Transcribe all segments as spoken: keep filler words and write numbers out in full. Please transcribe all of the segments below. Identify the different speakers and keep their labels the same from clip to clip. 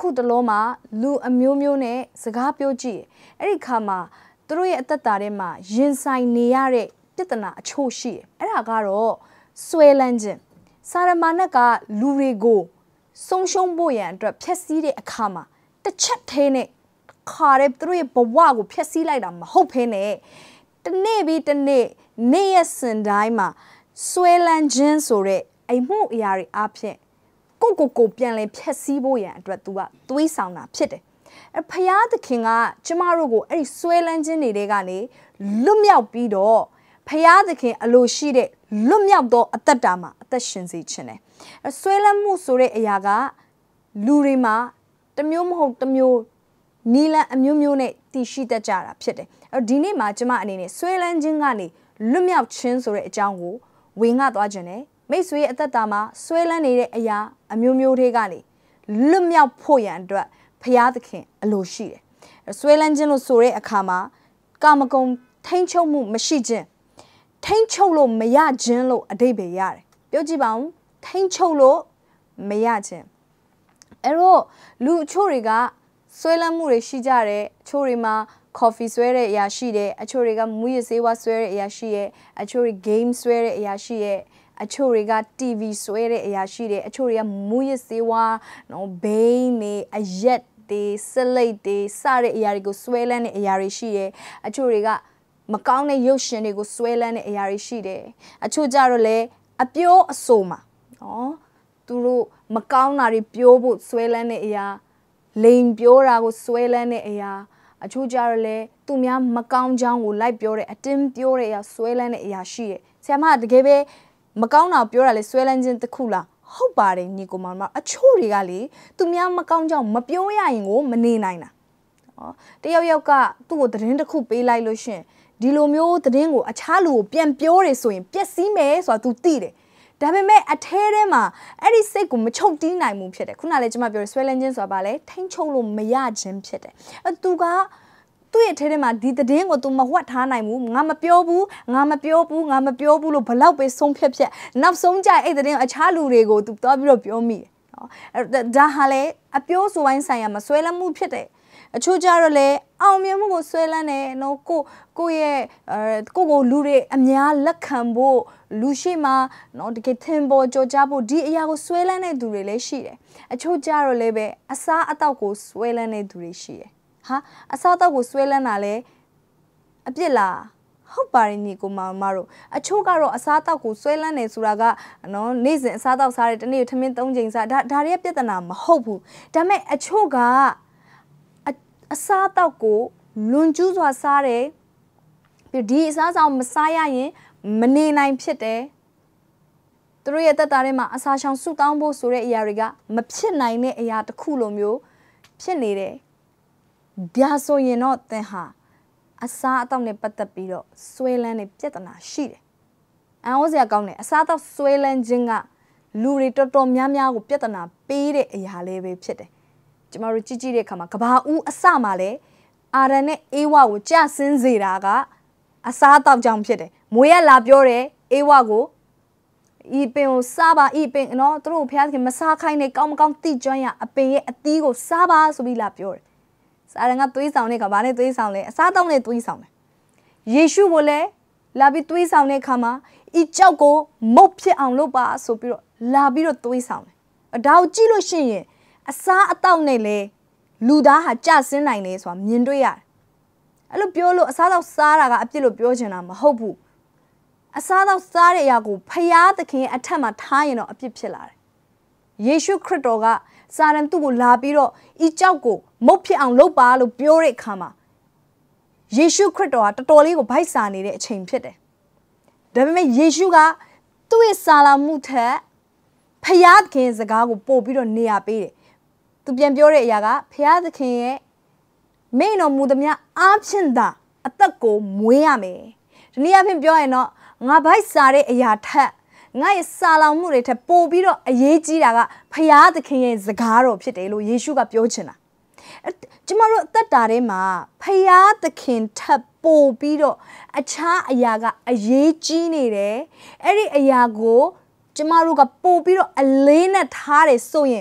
Speaker 1: ခုတလုံးမှာလူအမျိုးမျိုးနဲ့စကားပြောကြည့်အဲ့ဒီခါမှာသူတို့ရဲ့အသက်တာထဲမှာရင်ဆိုင်နေရတဲ့ပြဿနာအချို့ရှိတယ်အဲ့ဒါကတော့ဆွဲလန်းခြင်းစာရမဏေကလူတွေကိုဆုံးရှုံးဖို့ရန်အတွက်ဖျက်ဆီးတဲ့အခါမှာတစ်ချက်သေးနဲ့ခါရဲသူတို့ရဲ့ဘဝကိုဖျက်ဆီးလိုက်တာမဟုတ်ဘဲနဲ့တနေ့ပြီးတနေ့နေ့ရက်စင်တိုင်းမှာဆွဲလန်းခြင်းဆိုတဲ့အိမ်မှုအရာတွေအဖြစ်ကိုကိုကိုပြန်လဲဖျက်ဆီးဖို့ရန်အတွက် तू ကသွေးဆောင်တာဖြစ်တယ်။အဲဖယားသခင်ကကျမတို့ကိုအဲ့ဒီဆွဲလန်းခြင်းတွေကနေလွတ်မြောက်ပြီးတော့ဖယားသခင်အလိုရှိတဲ့လွတ်မြောက်သောအသက်တာမှာအသက်ရှင်စေခြင်းတယ်။အဲဆွဲလန်းမှုဆိုတဲ့အရာကလူတွေမှာတမျိုးမဟုတ်တမျိုးနီလန်အမျိုးမျိုးနဲ့တည်ရှိတတ်ကြတာဖြစ်တယ်။အဲဒီနေ့မှာကျမအနေနဲ့ဆွဲလန်းခြင်းကနေလွတ်မြောက်ခြင်းဆိုတဲ့အကြောင်းကိုဝင်ငှသွားခြင်းနဲ့မိတ်ဆွေအသက်တာမှာဆွဲလန်းနေတဲ့အရာအမျိုးမျိုးတွေကနေလွတ်မြောက်ဖို့ရန်အတွက်ဖယားသခင်အလိုရှိတယ်။ဆွဲလန်းခြင်းလို့ဆိုတဲ့အခါမှာကာမဂုဏ်ထိန်းချုပ်မှုမရှိခြင်းထိန်းချုပ်လို့မရခြင်းလို့အဓိပ္ပာယ်ရတယ်။ပြောကြည့်ပါဦးထိန်းချုပ်လို့မရခြင်းအဲ့တော့လူအချို့တွေကဆွဲလန်းမှုတွေရှိကြတယ်အချို့တွေမှာ coffee ဆွဲတဲ့အရာရှိတယ်အချို့တွေကမူရစေးဝါဆွဲတဲ့အရာရှိရဲ့အချို့တွေ game ဆွဲတဲ့အရာရှိရဲ့အချို့တွေက TV ဆွဲတဲ့အရာရှိတယ်အချို့တွေကမူရစေးဝါနော်ဘိန်းနေအရက်တွေစလိတ်တွေစတဲ့အရာတွေကိုဆွဲလန်းတဲ့အရာတွေရှိတယ်အချို့တွေကမကောင်းတဲ့ရုပ်ရှင်တွေကိုဆွဲလန်းတဲ့အရာတွေရှိတယ်အချို့ကြတော့လေအပြောအဆိုမှာနော်သူတို့မကောင်းတာတွေပြောဖို့ဆွဲလန်းတဲ့အရာလိန်ပြောတာကိုဆွဲလန်းတဲ့အရာအချို့ကြတော့လေသူများမကောင်းကြောင်းကိုလိုက်ပြောတဲ့အတင်းပြောတဲ့အရာဆွဲလန်းတဲ့အရာရှိတယ်ဆရာမတကယ်ပဲမကောင်းတာပြောတာလေဆွဲလန်းခြင်းတစ်ခုလားဟုတ်ပါတယ်ညီကိုမောင်မအချို့တွေကလေသူများမကောင်းကြောင်းမပြောရရင်ကိုမနေနိုင်တာဟောတယောက်ယောက်ကသူ့ကိုသတင်းတစ်ခုပေးလိုက်လို့ရှင်ဒီလိုမျိုးသတင်းကိုအခြားလူကိုပြန်ပြောတယ်ဆိုရင်ပျက်စီးမယ်ဆိုတာ तू သိတယ်ဒါပေမဲ့အထဲထဲမှာအဲ့ဒီစိတ်ကိုမချုပ်တီးနိုင်မှုဖြစ်တယ်ခုနလည်းကျွန်မပြောရဆွဲလန်းခြင်းဆိုတာဗာလဲထိန်းချုပ်လို့မရခြင်းဖြစ်တယ်အဲ तू ကသူ့ရဲ့ထဲထဲမှာဒီသတင်းကို तू မဝှက်ထားနိုင်ဘူးငါမပြောဘူးငါမပြောဘူးငါမပြောဘူးလို့ဘလောက်ပဲဆုံးဖြတ်ဖြတ်နောက်ဆုံးကြအဲ့သတင်းအခြားလူတွေကို तू သွားပြီးတော့ပြောမိတယ်နော်အဲဒါဟာလေအပြောဆိုပိုင်းဆိုင်ရာမှာဆွဲလန်းမှုဖြစ်တယ်အချို့ကြတော့လေအောင်မြင်မှုကိုဆွဲလန်းတယ်နော်ကိုကိုရဲ့အဲကိုကိုလူတွေအများလက်ခံဖို့လူရှိမှနော်တကယ်ထင်ပေါ်ကြော်ကြားဖို့ဒီအရာကိုဆွဲလန်းတဲ့သူတွေလည်းရှိတယ်အချို့ကြတော့လေပဲအစားအသောက်ကိုဆွဲလန်းတဲ့သူတွေရှိတယ်ဟာအစားအသောက်ကိုဆွဲလန်းတာလေအပြစ်လားဟုတ်ပါတယ်ညီကိုမမတို့အချို့ကတော့အစားအသောက်ကိုဆွဲလန်းနေဆိုတာကနော်နေ့စဉ်အစားအသောက်စားတဲ့တနေ့ထမင်း၃ချိန်စားဒါဒါတွေပြဿနာမဟုတ်ဘူးဒါပေမဲ့အချို့ကအစားအသောက်ကိုလွန်ကျူးစွာစားတယ်ပြီးဒီအစားအသောက်မစားရရင်မနေနိုင်ဖြစ်တယ်သူတို့ရဲ့တက်တာထဲမှာအစာရှောင်ဆုတောင်းဖို့ဆိုတဲ့အရာတွေကမဖြစ်နိုင်တဲ့အရာတစ်ခုလိုမျိုးဖြစ်နေတယ်ဒါဆိုရင်တော့သင်ဟာအစားအသောက်နဲ့ပတ်သက်ပြီးတော့ဆွဲလန်းတဲ့ပြဿနာရှိတယ်အံ့ဩစရာကောင်းတယ်အစားအသောက်ဆွဲလန်းခြင်းကလူတွေတော်တော်များများကိုပြဿနာပေးတဲ့အရာလေးပဲဖြစ်တယ်ကျမတို့ကြည့်ကြည့်တဲ့အခါမှာကဘာဦးအစမှာလဲအာရန်နဲ့အေးဝကိုကြဆင်းစေတာကအစားအသောက်ကြောင့်ဖြစ်တယ်မွေရလာပြောတယ်အေးဝကိုဤပင်ကိုစားပါဤပင်နော်သူတို့ဖျားခင်မစားခိုင်းနဲ့ကောင်းမကောင်းတိကျွမ်းရအပင်ရဲ့အသီးကိုစားပါဆိုပြီးလာပြောတယ်စာရန်ကသွေးဆောင်တဲ့ခါဘာနဲ့သွေးဆောင်လဲအစားအသောက်နဲ့သွေးဆောင်တယ်ယေရှုကိုလည်းလာပြီးသွေးဆောင်တဲ့ခါမှာဤကြောက်ကိုမုတ်ဖြစ်အောင်လုပ်ပါဆိုပြီးတော့လာပြီးတော့သွေးဆောင်တယ်ဒါကိုကြည့်လို့ရှိရင်အစားအသောက်နဲ့လေလူသားဟာကြဆင်းနိုင်တယ်ဆိုတာမြင်တွေ့ရတယ်အဲ့လိုပြောလို့အစားအသောက်စားတာကအပြစ်လို့ပြောချင်တာမဟုတ်ဘူးအစားအသောက်စားတဲ့အရာကိုဖယားသခင်အထက်မှာထားရင်တော့အပြစ်ဖြစ်လာတယ်ယေရှုခရစ်တော်ကစာရန်သူ့ကိုလာပြီးတော့ဤကြောက်ကိုမုတ်ဖြစ်အောင်လုပ်ပါလို့ပြောတဲ့အခါမှာယေရှုခရစ်တော်ကတော်တော်လေးကိုဗိုက်စာနေတဲ့အချိန်ဖြစ်တယ်ဒါပေမဲ့ယေရှုကသူ့ရဲ့စာလာမှုထက်ဖယားသခင်စကားကိုပို့ပြီးတော့နေရာပေးတယ်သူပြန်ပြောတဲ့အရာကဖယားသခင်ရဲ့မိန်တော်မူသမျှအားဖြင့်သာအသက်ကိုမွေးရမယ်ဒီနေ့အဖြစ်ပြောရင်တော့ငါဗိုက်စာတဲ့အရာထက်ငါရဲ့စာလောင်မှုတွေထက်ပိုပြီးတော့အရေးကြီးတာကဖယားသခင်ရဲ့စကားတော်ဖြစ်တယ်လို့ယေရှုကပြောချင်တာကျမတို့အသက်တာထဲမှာဖယားသခင်ထပ်ပိုပြီးတော့အခြားအရာကအရေးကြီးနေတယ်အဲ့ဒီအရာကိုကျမတို့ကပိုပြီးတော့အလေးနဲ့ထားတယ်ဆိုရင်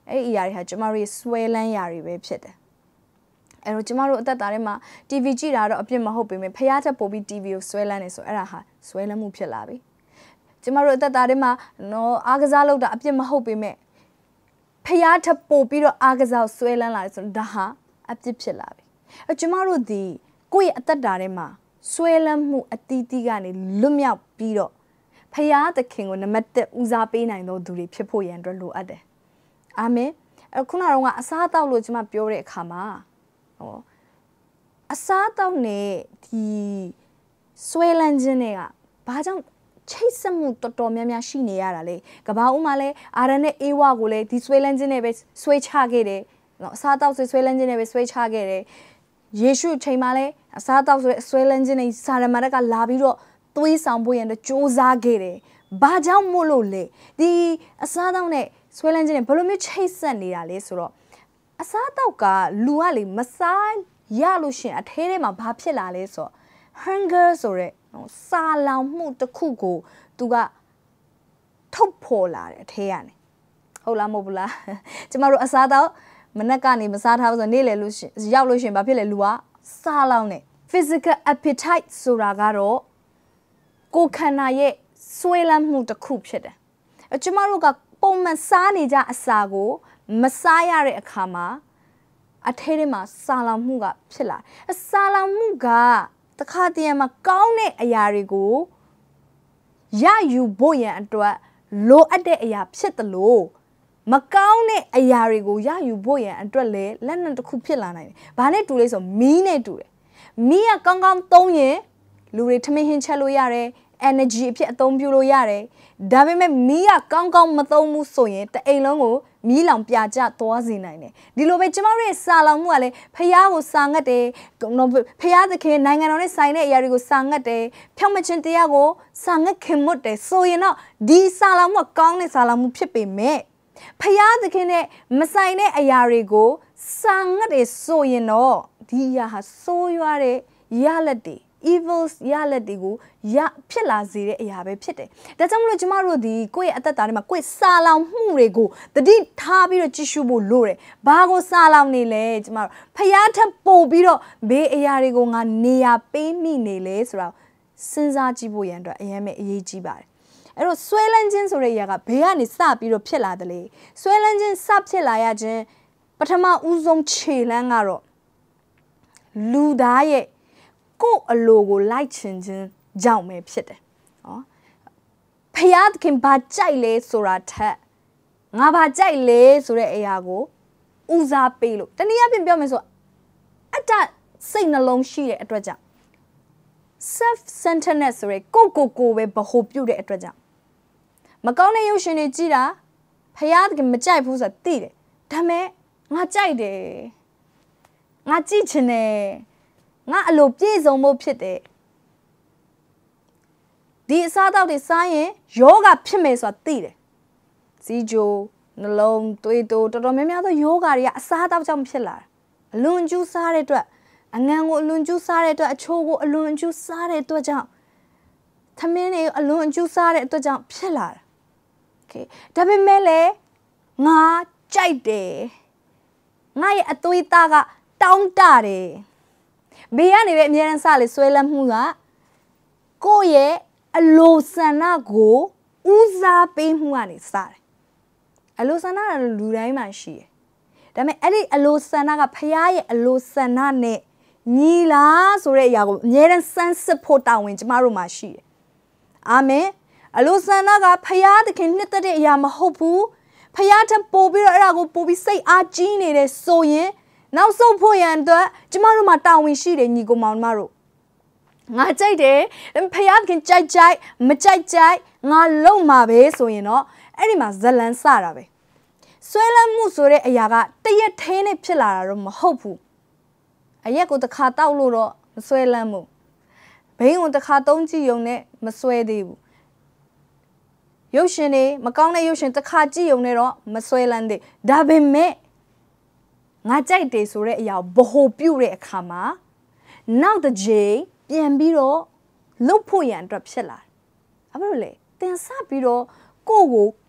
Speaker 1: အဲ့ဒီအရာတွေဟာကျမတို့ရဲ့ဆွဲလန်းရာတွေပဲဖြစ်တယ်အဲ့တော့ကျမတို့အသက်တာထဲမှာ T V ကြည့်တာတော့အပြစ်မဟုတ်ပေမဲ့ဖရားချက်ပို့ပြီး T V ကိုဆွဲလန်းနေဆိုအဲ့ဒါဟာဆွဲလန်းမှုဖြစ်လာပြီကျမတို့အသက်တာထဲမှာနော်အားကစားလုပ်တာအပြစ်မဟုတ်ပေမဲ့ဖရားချက်ပို့ပြီးတော့အားကစားဆွဲလန်းလာတယ်ဆိုတော့ဒါဟာအပြစ်ဖြစ်လာပြီအဲ့ကျမတို့ဒီကိုယ့်ရဲ့အသက်တာထဲမှာဆွဲလန်းမှုအတီးတီးကနေလွတ်မြောက်ပြီးတော့ဖရားသခင်ကိုနံပါတ်တစ်ဦးစားပေးနိုင်သောသူတွေဖြစ်ဖို့ရန်အတွက်လိုအပ်တယ်အာမင်အဲ့ခုနကအစားအသောက်လို့ကျမပြောတဲ့အခါမှာဟောအစားအသောက်နဲ့ဒီဆွဲလန်းခြင်းတွေကဘာကြောင့်ချိတ်ဆက်မှုတော်တော်များများရှိနေရတာလေကဘာဦးမှာလဲအာရန်နဲ့အေဝါကိုလည်းဒီဆွဲလန်းခြင်းနဲ့ပဲဆွဲချခဲ့တယ်နော်အစားအသောက်ဆွဲဆွဲလန်းခြင်းနဲ့ပဲဆွဲချခဲ့တယ်ယေရှုချိန်မှာလည်းအစားအသောက်ဆိုတဲ့ဆွဲလန်းခြင်းနဲ့စာရမဏေကလာပြီးတော့သွေးဆောင်ဖို့ရန်အတွက်စ조사ခဲ့တယ်ဘာကြောင့်မို့လို့လဲဒီအစားအသောက်နဲ့ဆွဲလန်းခြင်းနဲ့ဘယ်လိုမျိုးချိတ်ဆက်နေတာလဲဆိုတော့အစားအသောက်ကလူကလေမစားရလို့ရှင်အထဲထဲမှာဘာဖြစ်လာလဲဆိုတော့ hunger ဆိုတဲ့နော်စာလောင်မှုတစ်ခုကိုသူကထုတ်ဖော်လာတယ်အထဲကနေဟုတ်လားမဟုတ်ဘူးလားကျမတို့အစားအသောက်မနက်ကနေမစားထားဘူးဆိုတော့နေ့လည်လို့ရှင်ရောက်လို့ရှင်ဘာဖြစ်လဲလူကစားလောင်နေ physical appetite ဆိုတာကတော့ကိုယ်ခန္ဓာရဲ့ဆွဲလန်းမှုတစ်ခုဖြစ်တယ်အကျမတို့ကပုံမှန်စားနေကြအစာကိုမစားရတဲ့အခါမှာအထဲထဲမှာစာလောင်မှုကဖြစ်လာအစာလောင်မှုကတခါတည်းမှာကောင်းတဲ့အရာတွေကိုရယူဖို့ရန်အတွက်လိုအပ်တဲ့အရာဖြစ်တယ်လို့မကောင်းတဲ့အရာတွေကိုရယူဖို့ရန်အတွက်လည်းလက်နက်တစ်ခုဖြစ်လာနိုင်တယ်။ဘာနဲ့တူလဲဆိုမီးနဲ့တူတယ်။မီးကကောင်းကောင်းသုံးရင်လူတွေထမင်းဟင်းချက်လို့ရတယ်။ energy အဖြစ်အသုံးပြုလို့ရတယ်။ဒါပေမဲ့မီးကကောင်းကောင်းမသုံးဘူးဆိုရင်တအိမ်လုံးကိုမီးလောင်ပြကျသွားစေနိုင်တယ်။ဒီလိုပဲကျမတို့ရဲ့စာလောင်မှုကလည်းဖျားကိုစာငတ်တယ်။ဖျားသခင်နိုင်ငံတော်နဲ့ဆိုင်တဲ့အရာတွေကိုစာငတ်တယ်။ဖြောင့်မခြင်းတရားကိုစာငတ်ခင်မွတ်တယ်ဆိုရင်တော့ဒီစာလောင်မှုကကောင်းတဲ့စာလောင်မှုဖြစ်ပေမဲ့ဖျားသခင်နဲ့မဆိုင်တဲ့အရာတွေကိုစာငတ်တယ်ဆိုရင်တော့ဒီအရာဟာဆိုးရွားတဲ့ရလက်တွေevils ရလက်တွေကိုရဖြစ်လာစေတဲ့အရာပဲဖြစ်တယ်။ဒါကြောင့်မလို့ကျမတို့ဒီကိုယ့်ရဲ့အသက်တာထဲမှာကိုယ့်စာလောင်မှုတွေကိုတတိထားပြီးတော့ကြည့်ရှုဖို့လိုတယ်။ဘာကိုစာလောင်နေလဲကျမတို့ဖျားထပ်ပို့ပြီးတော့ဘေးအရာတွေကိုငါနေရာပေးမိနေလဲဆိုတော့စဉ်းစားကြည့်ဖို့ရန်အတွက်အရင်ပဲအရေးကြီးပါတယ်။အဲ့တော့ဆွဲလန်းခြင်းဆိုတဲ့အရာကဘေးကနေစပြီးတော့ဖြစ်လာတယ်လေ။ဆွဲလန်းခြင်းစဖြစ်လာရခြင်းပထမဦးဆုံးခြေလှမ်းကတော့လူသားရဲ့ကိုယ်အလိုကိုလိုက်ချင်ခြင်းကြောင့်ပဲဖြစ်တယ်။နော်။ဖယားခင်ဘာကြိုက်လဲဆိုတာထက်ငါဘာကြိုက်လဲဆိုတဲ့အရာကိုဦးစားပေးလို့တနည်းအားဖြင့်ပြောမယ်ဆိုအတ္တစိတ်နှလုံးရှိတဲ့အတွက်ကြောင့် self centeredness ဆိုရဲကိုကိုကိုပဲဗဟိုပြုတဲ့အတွက်ကြောင့်မကောင်းတဲ့ရုပ်ရှင်တွေကြည့်တာဖယားခင်မကြိုက်ဘူးဆိုတာသိတယ်။ဒါပေမဲ့ငါကြိုက်တယ်။ငါကြည့်ချင်တယ်ငါအလိုပြည့်စုံဖို့ဖြစ်တယ်ဒီအစားအသောက်တွေစားရင်ယောဂဖြစ်မယ်ဆိုတာသိတယ်စီဂျိုနှလုံးသွေးတိုးတော်တော်များများသောယောဂတွေကအစားအသောက်ကြောင့်ဖြစ်လာတာအလွန်ကျူးစားတဲ့အတွက်အငံကိုအလွန်ကျူးစားတဲ့အတွက်အချိုးကိုအလွန်ကျူးစားတဲ့အတွက်ကြောင့်သမင်းတွေအလွန်ကျူးစားတဲ့အတွက်ကြောင့်ဖြစ်လာတာโอเคဒါပေမဲ့လည်းငါကြိုက်တယ်ငါရဲ့အသွေးသားကတောင်းတတယ်ဘေးကနေပဲအမြဲတမ်းစလေဆွဲလန်းမှုကကိုယ့်ရဲ့အလိုဆန္ဒကိုဦးစားပေးမှုကနေစတယ်အလိုဆန္ဒကလူတိုင်းမှာရှိတယ်ဒါပေမဲ့အဲ့ဒီအလိုဆန္ဒကဖခင်ရဲ့အလိုဆန္ဒနဲ့ညီလားဆိုတဲ့အရာကိုအမြဲတမ်းစမ်းစစ်ဖို့တာဝန်ကျမတို့မှာရှိတယ်အာမင်အလိုဆန္ဒကဖခင်သခင်နှစ်သက်တဲ့အရာမဟုတ်ဘူးဖခင်ထပ်ပို့ပြီးတော့အဲ့ဒါကိုပို့ပြီးစိတ်အားကြီးနေတယ်ဆိုရင်နောက်ဆုံးဖို့ရန်အတွက်ကျမတို့မှာတာဝန်ရှိတယ်ညီကောင်မောင်မတို့ငါကြိုက်တယ်ဖယားခင်ကြိုက်ကြိုက်မကြိုက်ကြိုက်ငါလုံမှာပဲဆိုရင်တော့အဲ့ဒီမှာဇလန်စတာပဲဆွဲလန်းမှုဆိုတဲ့အရာကတရက်ထဲနဲ့ဖြစ်လာတာတော့မဟုတ်ဘူးအရက်ကိုတစ်ခါတောက်လို့တော့မဆွဲလန်းဘူးဘိန်းကိုတစ်ခါသုံးကြည့်ရုံနဲ့မဆွဲသေးဘူးရုပ်ရှင်တွေမကောင်းတဲ့ရုပ်ရှင်တစ်ခါကြည့်ရုံနဲ့တော့မဆွဲလန်းသေးဒါပေမဲ့ငါကြိုက်တယ်ဆိုတဲ့အရာကိုဗဟိုပြုတဲ့အခါမှာနောက်တစ်ချိန်ပြန်ပြီးတော့လှုပ်ဖို့ရန်အတွက်ဖြစ်လာတယ်။ဘာဖြစ်လို့လဲ။သင်စပြီးတော့ကိုယ့်ကို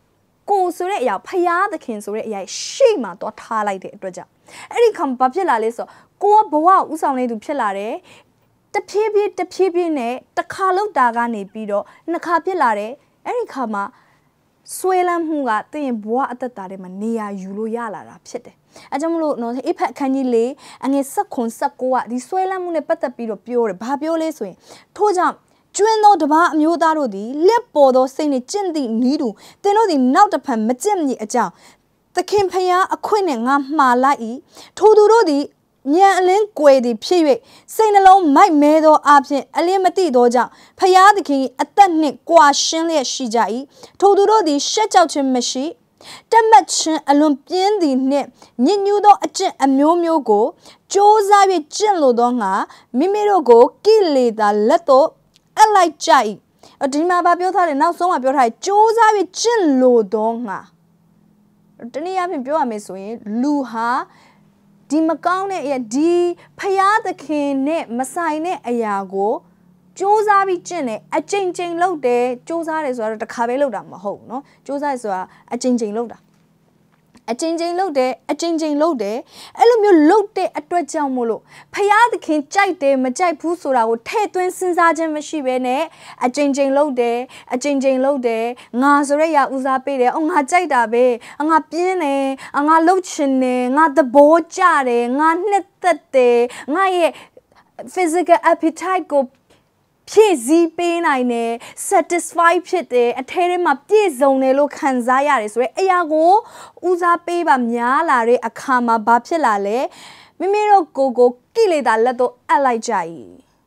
Speaker 1: ကိုဆိုတဲ့အရာဖျားသခင်ဆိုတဲ့အရာရှေ့မှာတော့ထားလိုက်တဲ့အတွက်ကြောင့်အဲ့ဒီခါဘာဖြစ်လာလဲဆိုကိုကဘဝဥဆောင်နေသူဖြစ်လာတယ်တဖြည်းဖြည်းတဖြည်းဖြည်းနဲ့တစ်ခါလောက်တာကနေပြီးတော့နှစ်ခါဖြစ်လာတယ်အဲ့ဒီခါမှာဆွဲလန်းမှုကတင်းရင်ဘဝအသက်တာထဲမှာနေရာယူလို့ရလာတာဖြစ်တယ်အဲကြောင့်မလို့နော်အိဖက်အခန်းကြီးလေးအငယ်၁၉ ၁၉ကဒီဆွဲလန်းမှုနဲ့ပတ်သက်ပြီးတော့ပြောတယ်ဘာပြောလဲဆိုရင်ထို့ကြောင့်ကျွင်းသောတပါအမျိုးသားတို့သည်လက်ပေါ်သောစိတ်နှင့်ကျင့်သည့်ဤသူသင်တို့သည်နောက်တစ်ဖန်မကျင့်မည်အကြောင်းသခင်ဖျားအခွင့်နဲ့ငါမှားလိုက်၏ထိုသူတို့သည်ဉာဏ်အလင်းကွယ်သည်ဖြစ်၍စိတ်နှလုံးမိုက်မဲသောအပြင်အလင်းမသိသောကြောင့်ဖျားသခင်အသက်နှင့်ကွာရှင်းလျက်ရှိကြ၏ထိုသူတို့သည်ရှက်ကြောက်ခြင်းမရှိတမတ်ချင်းအလွန်ပြင်းသည်နှင့်ညဉ့်ညူးသောအကျင့်အမျိုးမျိုးကိုစ조사၍ကျင့်လိုသောငါမိမိတို့ကိုကိလေသာလက်သို့အလိုက်ကြ၏ဒီမှာဘာပြောထားလဲနောက်ဆုံးမှာပြောထားတယ်စ조사၍ကျင့်လိုသောငါတနည်းအားဖြင့်ပြောရမယ်ဆိုရင်လူဟာဒီမကောင်းတဲ့အရာဒီဖျားသခင်နဲ့မဆိုင်တဲ့အရာကိုစ조사ပြီးကျင့်တယ်အချိန်ချင်းလုပ်တယ်စ조사တယ်ဆိုတော့တစ်ခါပဲလုပ်တာမဟုတ်เนาะစ조사ဆိုတာအချိန်ချင်းလုပ်တာအချိန်ချင်းလုပ်တယ်အချိန်ချင်းလုပ်တယ်အဲ့လိုမျိုးလုပ်တဲ့အတွက်ကြောင့်မို့လို့ဖျားသခင်ကြိုက်တယ်မကြိုက်ဘူးဆိုတာကိုထည့်သွင်းစဉ်းစားခြင်းမရှိဘဲနဲ့အချိန်ချင်းလုပ်တယ်အချိန်ချင်းလုပ်တယ်ငါဆိုရက်ရဦးစားပေးတယ်အော်ငါကြိုက်တာပဲငါပြင်းတယ်ငါလှုပ်ချင်တယ်ငါသဘောကျတယ်ငါနှစ်သက်တယ်ငါရဲ့ physical appetite ကိုဖြည့်ဆည်းပေးနိုင်တယ် satisfy ဖြစ်တယ်အထဲထဲမှာပြည့်စုံတယ်လို့ခံစားရတယ်ဆိုရဲအရာကိုဦးစားပေးပါများလာတဲ့အခါမှာဘာဖြစ်လာလဲမိမိတို့ကိုယ်ကိုကိလေသာလက်တော့အပ်လိုက်ကြ၏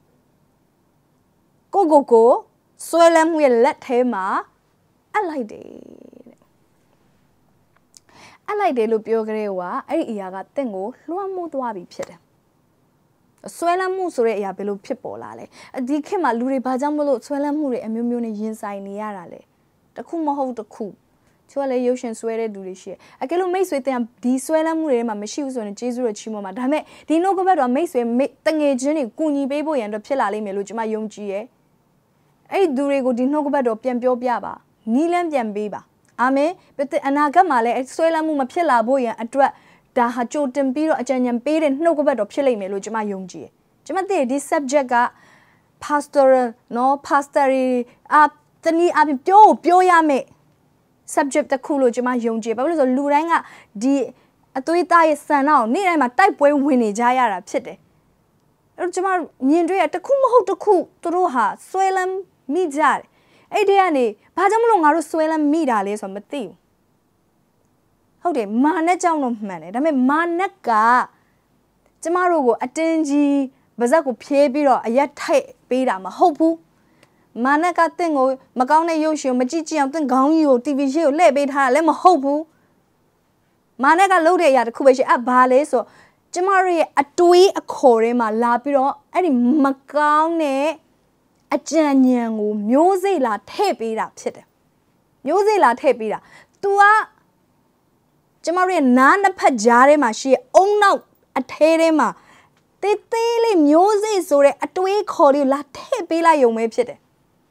Speaker 1: ကိုကိုကိုဆွဲလန်းမှုရဲ့လက်ထဲမှာအပ်လိုက်တယ်အပ်လိုက်တယ်လို့ပြောကြတဲ့ဟိုကအဲ့ဒီအရာကတင့်ကိုလွှမ်းမိုးသွားပြီဖြစ်တယ်ဆွဲလန်းမှုဆိုတဲ့အရာဘယ်လိုဖြစ်ပေါ်လာလဲဒီခေတ်မှာလူတွေဘာကြောင့်မလို့ဆွဲလန်းမှုတွေအမျိုးမျိုးနဲ့ရင်ဆိုင်နေရတာလဲတခုမဟုတ်တခုချို့ကလည်းရုပ်ရှင်ဆွဲတဲ့လူတွေရှိတယ်အကယ်လို့မိတ်ဆွေတင်ဒီဆွဲလန်းမှုတွေထဲမှာမရှိဘူးဆိုရင်ကျေးဇူးတော်ချီးမွမ်းပါဒါပေမဲ့ဒီနှုတ်ကပတ်တော်မိတ်ဆွေတငယ်ချင်းတွေကူညီပေးဖို့ရန်အတွက်ဖြစ်လာလိမ့်မယ်လို့ကျွန်မယုံကြည်ရဲ့အဲ့ဒီသူတွေကိုဒီနှုတ်ကပတ်တော်ပြန်ပြောပြပါနီးလန်းပြန်ပေးပါအာမင်အနာဂတ်မှာလည်းဆွဲလန်းမှုမဖြစ်လာဖို့ရန်အတွက်ဒါဟာကြိုတင်ပြီးတော့အကြံဉာဏ်ပေးတဲ့နှုတ်ကပတ်တော်ဖြစ်လိမ့်မယ်လို့ကျွန်မယုံကြည်တယ်။ကျွန်မသိဒီ subject က pastoral နော် pastory အတနည်းအပြင်ပြောပြောရမယ် subject တစ်ခုလို့ကျွန်မယုံကြည်ဘာလို့လဲဆိုလူတိုင်းကဒီအသွေးသားရဲ့ဆန္ဒကိုနေ့တိုင်းမှာတိုက်ပွဲဝင်နေကြရတာဖြစ်တယ်။အဲ့တော့ကျွန်မမြင်တွေ့ရတစ်ခုမဟုတ်တစ်ခုသူတို့ဟာဆွဲလန်းမိကြတယ်။အဲ့ဒီကနေဘာကြောင့်မလို့ငါတို့ဆွဲလန်းမိတာလဲဆိုတော့မသိဘူးဟုတ်တယ်မာနက်ကြောင့်တော့မှန်တယ်ဒါပေမဲ့မာနက်ကကျမတို့ကိုအတင်းကြီးပါဇက်ကိုဖြဲပြီးတော့အရက်ထိုက်ပေးတာမဟုတ်ဘူးမာနက်ကတင့်ကိုမကောင်းတဲ့ရုပ်ရှင်မကြည့်ကြည့်အောင်တင့်ခေါင်းကြီးကို တီဗီ ရှေ့ကိုလှည့်ပေးထားတာလည်းမဟုတ်ဘူးမာနက်ကလုပ်တဲ့အရာတစ်ခုပဲရှိအဘာလဲဆိုကျမတို့ရဲ့အတွေးအခေါ်ထဲမှာလာပြီးတော့အဲ့ဒီမကောင်းတဲ့အကြံဉာဏ်ကိုမျိုးစိတ်လာထည့်ပေးတာဖြစ်တယ်မျိုးစိတ်လာထည့်ပေးတာ तू ကကျမတို့ရဲ့နားနှစ်ဖက်ကြားထဲမှာရှိတဲ့အုံနောက်အထဲထဲမှာတေးသေးလေးမျိုးစိတ်ဆိုတဲ့အတွေးခေါ်လေးလာထည့်ပေးလိုက်ရုံပဲဖြစ်တယ်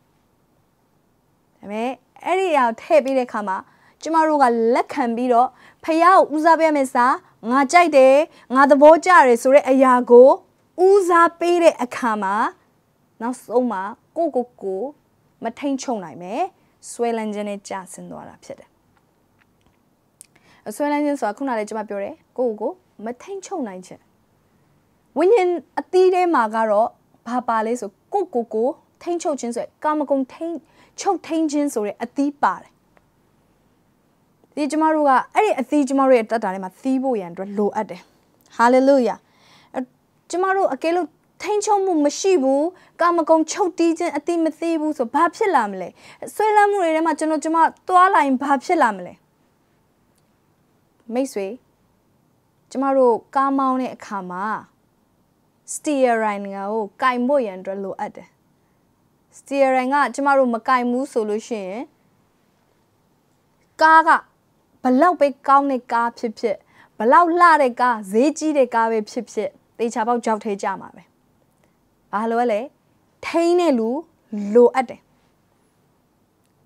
Speaker 1: ဒါပေမဲ့အဲ့ဒီအရာထည့်ပေးတဲ့အခါမှာကျမတို့ကလက်ခံပြီးတော့ဖះကိုဦးစားပေးရမယ်စားငါကြိုက်တယ်ငါသဘောကျတယ်ဆိုတဲ့အရာကိုဦးစားပေးတဲ့အခါမှာနောက်ဆုံးမှာကိုကိုကိုမထိန်ချုံနိုင်မယ်ဆွဲလန်းခြင်းနဲ့ကြာဆင်းသွားတာဖြစ်တယ်ဆွဲလန်းခြင်းဆိုတာခုနကလည်းကျွန်မပြောတယ်ကိုကိုကိုမထိန်ချုံနိုင်ခြင်းဝိညာဉ်အသီးထဲမှာကတော့ဘာပါလဲဆိုကိုကိုကိုထိန်ချုပ်ခြင်းဆိုကာမဂုဏ်ထိန်ချုပ်ထိန်ခြင်းဆိုတဲ့အသီးပါတယ်ဒီကျမတို့ကအဲ့ဒီအသီးကျမတို့ရဲ့တက်တာထဲမှာသီးဖို့ရန်အတွက်လိုအပ်တယ်ဟာလေလုယာကျမတို့အကယ်လို့ထိန်ချုံမှုမရှိဘူးကာမဂုဏ်ချုပ်တီးခြင်းအသီးမသီးဘူးဆိုဘာဖြစ်လာမလဲဆွဲလန်းမှုတွေထဲမှာကျွန်တော်ကျမသွားလာရင်ဘာဖြစ်လာမလဲမိတ်ဆွေကျမတို့ကားမောင်းတဲ့အခါမှာ steering ကိုကင်ဖို့ရန်အတွက်လိုအပ်တယ် steering ကကျမတို့မကင်ဘူးဆိုလို့ရှိရင်ကားကဘလောက်ပဲကောင်းတဲ့ကားဖြစ်ဖြစ်ဘလောက်လှတဲ့ကားဈေးကြီးတဲ့ကားပဲဖြစ်ဖြစ်တေချာပေါက်ကြောက်ထဲကြမှာပဲဘာလို့လဲထိန်းတဲ့လူလိုအပ်တယ်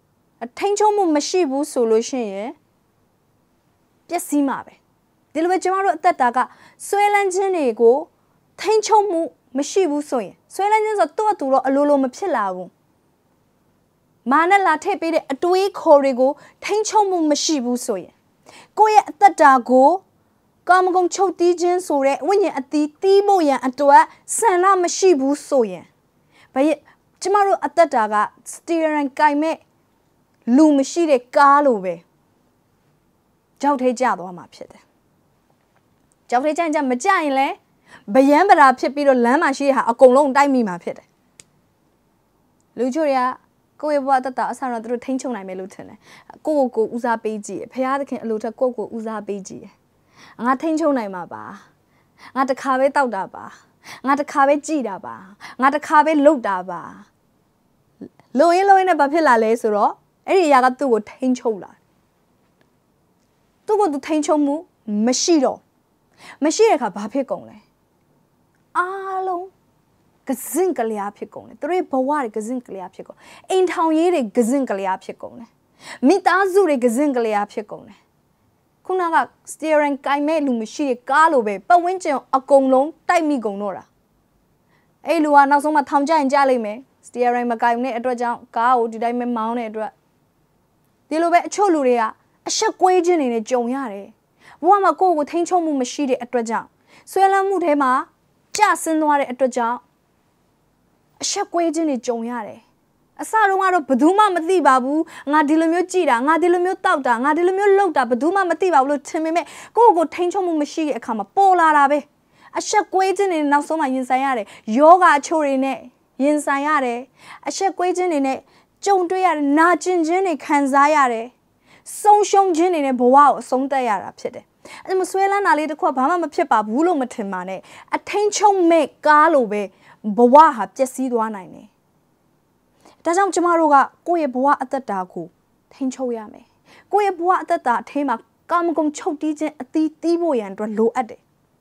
Speaker 1: ထိန်ချုံမှုမရှိဘူးဆိုလို့ရှိရင်ပျက်စီးမှာပဲဒီလိုပဲကျမတို့အသက်တာကဆွဲလန်းခြင်းတွေကိုထိန်ချုံမှုမရှိဘူးဆိုရင်ဆွဲလန်းခြင်းဆိုတော့တူတော့အလိုလိုမဖြစ်လာဘူးမာနလာထည့်ပေးတဲ့အတွေးခေါ်တွေကိုထိန်ချုံမှုမရှိဘူးဆိုရင်ကိုယ့်ရဲ့အသက်တာကိုကာမဂုဏ်ချုပ်တီးခြင်းဆိုတဲ့ဝိညာဉ်အသီးတီးဖို့ရန်အတွက်ဆန္ဒမရှိဘူးဆိုရင်ဘာရဲ့ကျမတို့အသက်တာကစတီရန်ကင်မဲ့လူမရှိတဲ့ကားလိုပဲကြောက်ထဲကျသွားမှာဖြစ်တယ်ကြောက်ထဲကျရင်ကြမကြရင်လဲဗယံပရာဖြစ်ပြီးတော့လမ်းမှာရှိတဲ့ဟာအကုန်လုံးတိုက်မိမှာဖြစ်တယ်လူချို့တွေကကိုယ့်ရဲ့ဘဝအသက်တာအဆန်တော့သူတို့ထိန်းချုပ်နိုင်မယ်လို့ထင်တယ်ကိုယ့်ကိုယ်ကိုဦးစားပေးကြည့်ဖခင်သခင်အလိုထက်ကိုယ့်ကိုဦးစားပေးကြည့်ငါထိန်းချုပ်နိုင်မှာပါငါတစ်ခါပဲတောက်တာပါငါတစ်ခါပဲကြည်တာပါငါတစ်ခါပဲလှုပ်တာပါလုံရင်လုံရင်နဲ့ဘာဖြစ်လာလဲဆိုတော့အဲ့ဒီအရာကသူ့ကိုထိန်းချုပ်လာသူ့ကိုသူထိန်းချုပ်မှုမရှိတော့မရှိတဲ့အခါဘာဖြစ်ကုန်လဲအားလုံးကစင်ကလျာဖြစ်ကုန်တယ်သူတို့ဘဝတွေကစင်ကလျာဖြစ်ကုန်အိမ်ထောင်ရေးတွေကစင်ကလျာဖြစ်ကုန်တယ်မိသားစုတွေကစင်ကလျာဖြစ်ကုန်တယ်ခုနကစတီရန်ကင်မဲ့လူမရှိတဲ့ကားလိုပဲပတ်ဝန်းကျင်အကုန်လုံးတိုက်မိကုန်တော့တာအဲ့လူကနောက်ဆုံးမှထောင်ကျရင်ကြလိမ့်မယ်စတီရန်မကင်တဲ့အတွက်ကြောင့်ကားကိုဒီတိုင်းပဲမောင်းတဲ့အတွက်ဒီလိုပဲအချို့လူတွေကအဆက်ကွေးခြင်းတွေနဲ့ကြုံရတယ်ဘဝမှာကိုယ့်ကိုထိန်းချုပ်မှုမရှိတဲ့အတွက်ကြောင့်ဆွဲလန်းမှုထဲမှာကျဆင်းသွားတဲ့အတွက်ကြောင့်အဆက်ကွေးခြင်းတွေကြုံရတယ်အစတုန်းကတော့ဘယ်သူမှမသိပါဘူးငါဒီလိုမျိုးကြည်တာငါဒီလိုမျိုးတောက်တာငါဒီလိုမျိုးလှုပ်တာဘယ်သူမှမသိပါဘူးလို့ထင်ပေမဲ့ကိုယ့်ကိုထိန်းချုပ်မှုမရှိတဲ့အခါမှာပေါ်လာတာပဲအဆက်ကွေးခြင်းတွေနောက်ဆုံးမှရင်ဆိုင်ရတယ်ယောဂအချို့တွေနဲ့ရင်ဆိုင်ရတယ်အဆက်ကွေးခြင်းတွေနဲ့ကြုံတွေ့ရတယ်နာကျင်ခြင်းတွေခံစားရတယ်ဆုံးရှုံးခြင်းတွေနဲ့ဘဝကိုအဆုံးသတ်ရတာဖြစ်တယ်အဲဒါမဆွဲလန်းတာလေးတစ်ခုကဘာမှမဖြစ်ပါဘူးလို့မထင်ပါနဲ့အထိန်ချုံမဲ့ကားလိုပဲဘဝဟာပျက်စီးသွားနိုင်တယ်ဒါကြောင့်ကျမတို့ကကိုယ့်ရဲ့ဘဝအသက်တာကိုထိန်းချုပ်ရမယ်ကိုယ့်ရဲ့ဘဝအသက်တာအထဲမှာကာမဂုဏ်ချုပ်တီးခြင်းအသီးတီးဖို့ရန်အတွက်လိုအပ်တယ်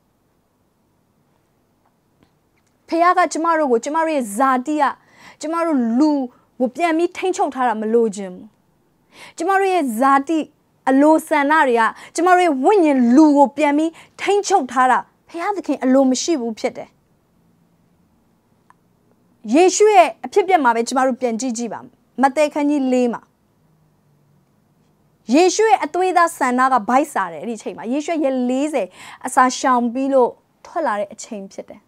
Speaker 1: ဖခင်ကကျမတို့ကိုကျမတို့ရဲ့ဇာတိကကျမတို့လူကိုပြန်ပြီးထိန်းချုပ်ထားတာမလိုချင်ဘူးကျမတို့ရဲ့ဇာတိအလိုဆန္ဒတွေကကျမတို့ရဲ့ဝိညာဉ်လူကိုပြန်ပြီးထိန်းချုပ်ထားတာဖခင်သခင်အလိုမရှိဘူးဖြစ်တယ်ယေရှုရဲ့အဖြစ်ပြက်မှာပဲကျမတို့ပြန်ကြည့်ကြည့်ပါမဿဲခန်းကြီး၄မှာယေရှုရဲ့အသွေးသားဆန္ဒကဗိုက်စားတယ်အဲ့ဒီအချိန်မှာယေရှုရဲ့၄၀အစာရှောင်ပြီးလို့ထွက်လာတဲ့အချိန်ဖြစ်တယ်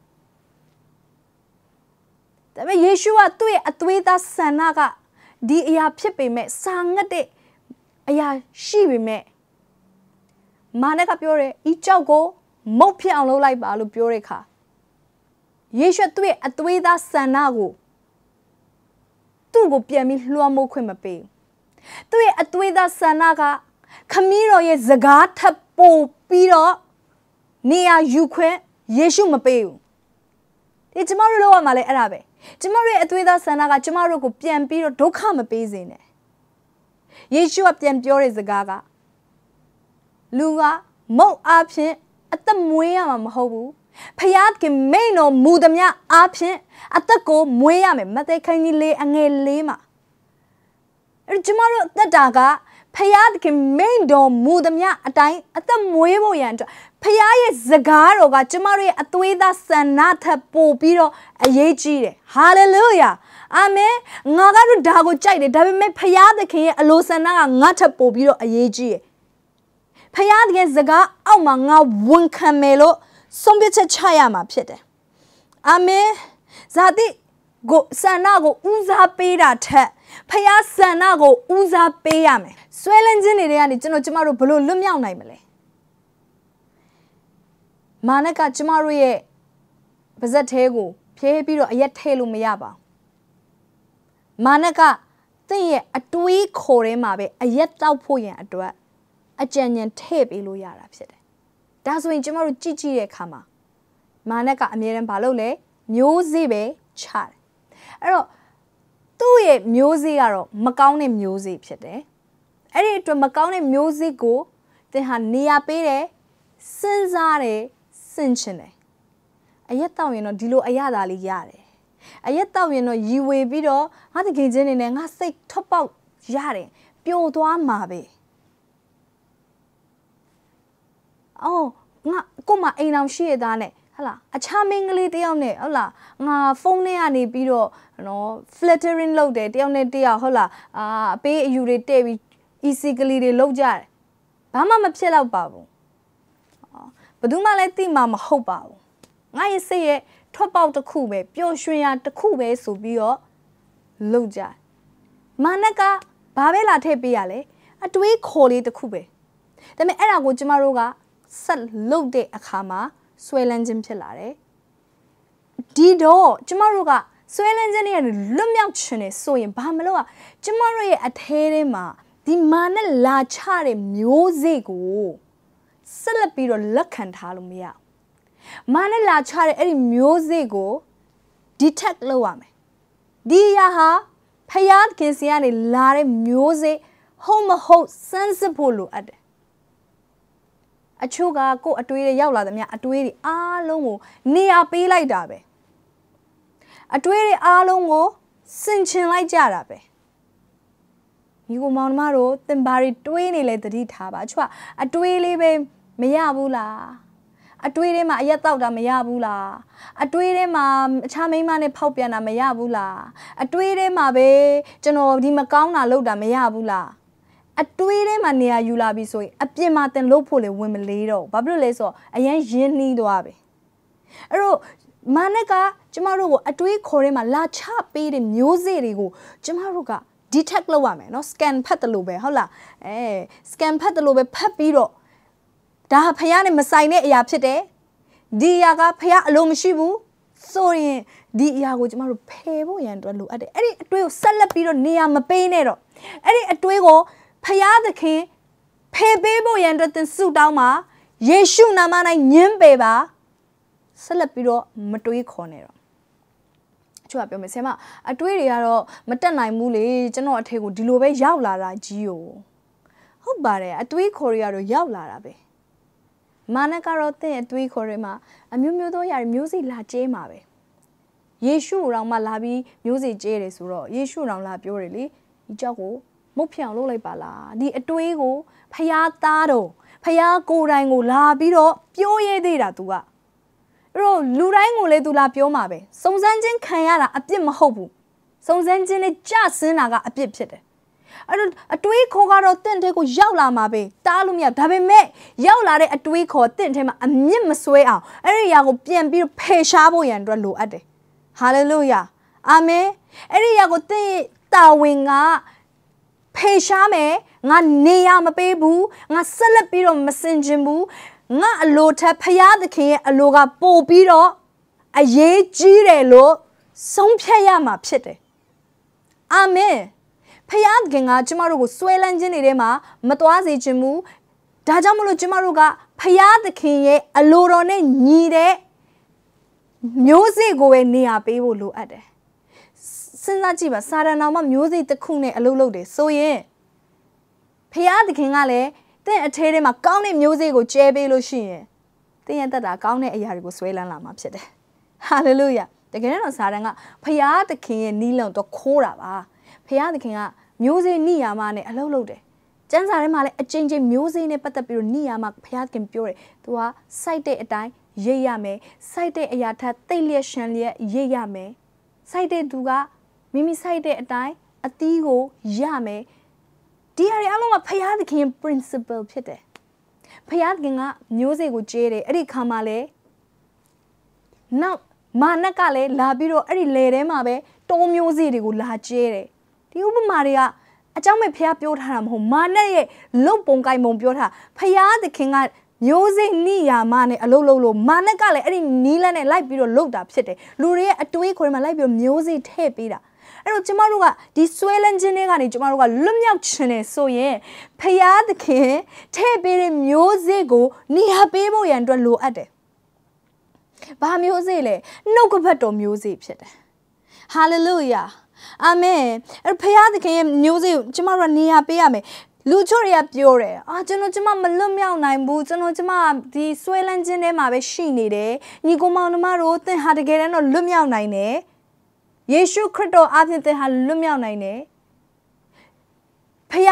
Speaker 1: ဒါပေမဲ့ယေရှုကသူ့ရဲ့အသွေးသားဆန္ဒကဒီအရာဖြစ်ပေမဲ့စာငတ်တဲ့အရာရှိပေမဲ့မာနကပြောတယ်ဤကြောက်ကိုမုတ်ဖြစ်အောင်လုပ်လိုက်ပါလို့ပြောတဲ့အခါယေရှုသူ့ရဲ့အသွေးသားဆန္ဒကိုသူ့ကိုပြန်ပြီးလွှမ်းမိုးခွင့်မပေးဘူးသူ့ရဲ့အသွေးသားဆန္ဒကခမည်းတော်ရဲ့စကားထပ်ပို့ပြီးတော့နေရာယူခွင့်ယေရှုမပေးဘူးဒီကျမတို့လောက်ရမှာလဲအဲ့ဒါပဲကျမတို့ရဲ့အသွေးသားဆန္ဒကကျမတို့ကိုပြန်ပြီးတော့ဒုက္ခမပေးစေနဲ့ယေရှုကပြန်ပြောတဲ့စကားကလူကမုတ်အားဖြင့်အသက်မွေးရမှာမဟုတ်ဘူးဖျားခင်မိန်တော်မူသည်များအားဖြင့်အသက်ကိုမွေးရမယ်မဿဲခန်းကြီးလေးအငယ်လေးမှာအဲ့ကျမတို့အသက်တာကဖျားခင်မိန်တော်မူသည်များအတိုင်းအသက်မွေးဖို့ရန်အတွက်ဖျားရဲ့စကားတော်ကကျမတို့ရဲ့အသွေးသားဆန္ဒထပ်ပို့ပြီးတော့အရေးကြီးတယ်ဟာလေလုယာအာမင်ငါကတော့ဒါကိုကြိုက်တယ်ဒါပေမဲ့ဖျားသခင်ရဲ့အလိုဆန္ဒကငါထပ်ပို့ပြီးတော့အရေးကြီးတယ်ဖျားသခင်စကားအောက်မှာငါဝန်ခံမယ်လို့ဆုံးဖြတ်ချက်ချရမှာဖြစ်တယ်အာမင်ဇာတိကိုဆန္ဒကိုဦးစားပေးတာထက်ဖျားဆန္ဒကိုဦးစားပေးရမယ်ဆွဲလန်းခြင်းတွေကနေကျွန်တော်ကျမတို့ဘလို့လွတ်မြောက်နိုင်မလဲမာနကကျမတို့ရဲ့ပါဇက်သေးကိုဖြဲပြီးတော့အရက်ထဲလို့မရပါဘူးမာနကသင်ရဲ့အတွေးခေါ်ထဲမှာပဲအရက်တောက်ဖို့ရန်အတွက်အကြံဉာဏ်ထည့်ပေးလို့ရတာဖြစ်တယ်ဒါဆိုရင်ကျမတို့ကြည့်ကြည့်တဲ့အခါမှာမာနကအမြဲတမ်းမလုပ်လဲမျိုးစေ့ပဲချတယ်အဲ့တော့သူ့ရဲ့မျိုးစေ့ကတော့မကောင်းတဲ့မျိုးစေ့ဖြစ်တယ်အဲ့ဒီအတွက်မကောင်းတဲ့မျိုးစေ့ကိုသင်ဟာနေရာပေးတယ်စဉ်းစားတယ်စင်ချင်တယ်အရက်တောက်ရင်တော့ဒီလိုအရသာလေးရတယ်အရက်တောက်ရင်တော့ရီဝေပြီးတော့ငါတကယ်ချင်းနေနဲ့ငါစိတ်ထွက်ပေါက်ရတယ်ပျော်သွားမှာပဲအော်ငါကိုမအိမ်အောင်ရှိရသားနဲ့ဟလာအခြားမင်းကလေးတယောက်နဲ့ဟုတ်လားငါဖုန်းထဲကနေပြီးတော့နော် flattering လုပ်တယ်တယောက်နဲ့တယောက်ဟုတ်လားအာအပေးအယူတွေတဲ့ပြီး easy ကလေးတွေလုပ်ကြတယ်ဘာမှမဖြစ်တော့ပါဘူးဘယ်သူမှလည်းသိမှာမဟုတ်ပါဘူးငါရဲ့စိတ်ရဲ့ထွက်ပေါက်တစ်ခုပဲပျော်ရွှင်ရာတစ်ခုပဲဆိုပြီးတော့လုပ်ကြမာနကဘာပဲလာထည့်ပေးရလဲအတွေးခေါ်လေးတစ်ခုပဲဒါပေမဲ့အဲ့ဒါကိုကျမတို့ကဆက်လုပ်တဲ့အခါမှာဆွဲလန်းခြင်းဖြစ်လာတယ်ဒီတော့ကျမတို့ကဆွဲလန်းခြင်းတွေလွတ်မြောက်ခြင်းနဲ့ဆိုရင်ဘာမလို့อ่ะကျမတို့ရဲ့အထဲထဲမှာဒီမာနဲ့လာချတဲ့မျိုးစေ့ကိုဆက်လက်ပြီးတော့လက်ခံထားလို့မရမာနဲ့လာချတဲ့အဲ့ဒီမျိုးစေ့ကို detect လုပ်ရမယ်ဒီရာဟာဖယားခင်စီကနေလာတဲ့မျိုးစေ့ဟုတ်မဟုတ်စမ်းစစ်ဖို့လိုအပ်တယ်အချို့ကကိုယ်အတွေးတွေရောက်လာသမျှအတွေးတွေအားလုံးကိုနေရာပေးလိုက်တာပဲအတွေးတွေအားလုံးကိုစင်ချင်လိုက်ကြတာပဲညီကိုမောင်နှမတို့သင်ဘာတွေတွေးနေလဲသတိထားပါအချို့ကအတွေးလေးပဲမရဘူးလားအတွေးထဲမှာအရက်တောက်တာမရဘူးလားအတွေးထဲမှာအခြားမိန်းမနဲ့ဖောက်ပြန်တာမရဘူးလားအတွေးထဲမှာပဲကျွန်တော်ဒီမကောင်းတာလုပ်တာမရဘူးလားအတွေးထဲမှာနေရာယူလာပြီဆိုရင်အပြင်မှာတင်လို့ဖို့လေဝင်မလေးတော့ဘာဖြစ်လို့လဲဆိုတော့အရင်ရင်းနှီးသွားပြီအဲ့တော့မာနကကျမတို့ကိုအတွေးခေါ်ထဲမှာလာချပေးတဲ့မျိုးစေ့တွေကိုကျမတို့က detect လုပ်ရမယ်เนาะ scan ဖတ်တယ်လို့ပဲဟုတ်လားအဲ scan ဖတ်တယ်လို့ပဲဖတ်ပြီးတော့ဒါဖယားနဲ့မဆိုင်တဲ့အရာဖြစ်တယ်ဒီအရာကဖယားအလိုမရှိဘူးဆိုရင်ဒီအရာကိုကျမတို့ဖယ်ဖို့ရန်အတွက်လိုအပ်တယ်အဲ့ဒီအတွေးကိုဆက်လက်ပြီးတော့နေရာမပေးနဲ့တော့အဲ့ဒီအတွေးကိုဖယားသခင်ဖယ်ပေးဖို့ရန်အတွက်သင်ဆုတောင်းပါယေရှုနာမ၌ညှင်းပယ်ပါဆက်လက်ပြီးတော့မတွေးခေါ်နဲ့တော့အချို့ကပြောမယ်ဆရာမအတွေးတွေကတော့မတက်နိုင်ဘူးလေကျွန်တော်အထေကိုဒီလိုပဲရောက်လာတာကြီးကိုဟုတ်ပါတယ်အတွေးခေါ်တွေကတော့ရောက်လာတာပဲမာနကတော့တဲ့ရဲ့တွေးခေါ်တွေမှာအမျိုးမျိုးသောຢာမျိုးစိလာကျဲမှာပဲယေရှုတော်မှလာပြီးမျိုးစိကျဲတယ်ဆိုတော့ယေရှုတော်လာပြောတယ်လေဒီကြောက်ကိုမုတ်ဖြောင်လုပ်လိုက်ပါလားဒီအတွေးကိုဖျားသားတော့ဖျားကိုယ်တိုင်ကိုလာပြီးတော့ပြောရသေးတာ तू ကအဲ့တော့လူတိုင်းကိုလည်း तू လာပြောမှာပဲစုံစမ်းခြင်းခံရတာအပြစ်မဟုတ်ဘူးစုံစမ်းခြင်းနဲ့ကြဆင်းတာကအပြစ်ဖြစ်တယ်အဲ့တော့အတွေးခေါ်ကတော့တင့်တဲ့ကိုရောက်လာမှာပဲတားလို့မရဒါပေမဲ့ရောက်လာတဲ့အတွေးခေါ်တင့်ထဲမှာအမြင့်မဆွဲအောင်အဲ့ဒီຢာကိုပြန်ပြီးဖယ်ရှားဖို့ရန်အတွက်လိုအပ်တယ်ဟာလေလုယာအာမင်အဲ့ဒီຢာကိုတင့်တာဝန်ကဖယ်ရှားမယ်ငါနေရမပေးဘူးငါဆက်လက်ပြီးတော့မစင်ကျင်ဘူးငါအလိုထက်ဖယားသခင်ရဲ့အလိုကပို့ပြီးတော့အရေးကြီးတယ်လို့ဆုံးဖြတ်ရမှာဖြစ်တယ်အာမင်ဖယားသခင်ကကျမတို့ကိုဆွဲလန်းခြင်းတွေထဲမှာမသွားစေချင်ဘူးဒါကြောင့်မလို့ကျမတို့ကဖယားသခင်ရဲ့အလိုတော်နဲ့ညီတဲ့မျိုးစေ့ကိုပဲနေရာပေးဖို့လိုအပ်တယ်စဉ်းစားကြည့်ပါစာရဏောင်မှာမျိုးစေ့တစ်ခုနဲ့အလုပ်လုပ်တယ်ဆိုရင်ဖယားသခင်ကလည်းတင့်အထဲထဲမှာကောင်းတဲ့မျိုးစေ့ကိုကျဲပေးလို့ရှိရင်တင်းရဲ့တက်တာကောင်းတဲ့အရာတွေကိုဆွဲလန်းလာမှာဖြစ်တယ်ဟာလေလုယာတကယ်တော့စာရန်ကဖယားသခင်ရဲ့နီးလုံတော့ခိုးတာပါဖယားသခင်ကမျိုးစေ့နိယာမနဲ့အလုပ်လုပ်တယ်ကျမ်းစာထဲမှာလည်းအချင်းချင်းမျိုးစေ့နဲ့ပတ်သက်ပြီးတော့နိယာမဖယားသခင်ပြောတယ်သူကစိုက်တဲ့အတိုင်းရိပ်ရမယ်စိုက်တဲ့အရာထက်တိတ်လျက်ရှန်လျက်ရိပ်ရမယ်စိုက်တဲ့သူကမိမိစိုက်တဲ့အတိုင်းအသီးကိုရမယ်ဒီအရာအလုံးကဖယားသခင် principle ဖြစ်တယ်ဖယားသခင်ကမျိုးစေ့ကိုကျဲတယ်အဲ့ဒီခါမှာလေနောက်မာနကလည်းလာပြီးတော့အဲ့ဒီလေထဲမှာပဲတောမျိုးစေ့တွေကိုလာကျဲတယ်ဒီဥပမာတွေကအကြောင်းမဲ့ဖယားပြောထားတာမဟုတ်မာနရဲ့လုတ်ပုံကိုင်ပုံပြောထားဖယားသခင်ကမျိုးစေ့နိယာမနဲ့အလုပ်လုပ်လို့မာနကလည်းအဲ့ဒီနီးလန်းနဲ့လိုက်ပြီးတော့လုတ်တာဖြစ်တယ်လူတွေရဲ့အတွေးခေါ်မှာလိုက်ပြီးတော့မျိုးစေ့ထည့်ပေးတာအဲ့တော့ကျမတို့ကဒီဆွဲလန်းခြင်းတွေကနေကျမတို့ကလွတ်မြောက်ခြင်းနဲ့ဆိုရင်ဖယားသခင်ထည့်ပေးတဲ့မျိုးစေ့ကိုနေရာပေးဖို့ရန်အတွက်လိုအပ်တယ်။ဘာမျိုးစေ့လဲနှုတ်ကပတ်တော်မျိုးစေ့ဖြစ်တယ်။ဟာလေလုယာအာမင်အဲ့ဖယားသခင်ရဲ့မျိုးစေ့ကိုကျမတို့ကနေရာပေးရမယ်။လူချို့တွေကပြောတယ်အာကျွန်တော်ကျမမလွတ်မြောက်နိုင်ဘူးကျွန်တော်ကျမဒီဆွဲလန်းခြင်းထဲမှာပဲရှိနေတယ်။ညီကောင်မောင်နှမတို့သင်ဟာတကယ်တမ်းတော့လွတ်မြောက်နိုင်တယ်။ယေရှုခရစ်တော်အပြင်သင်ဟာလွတ်မြောက်နိုင်တယ်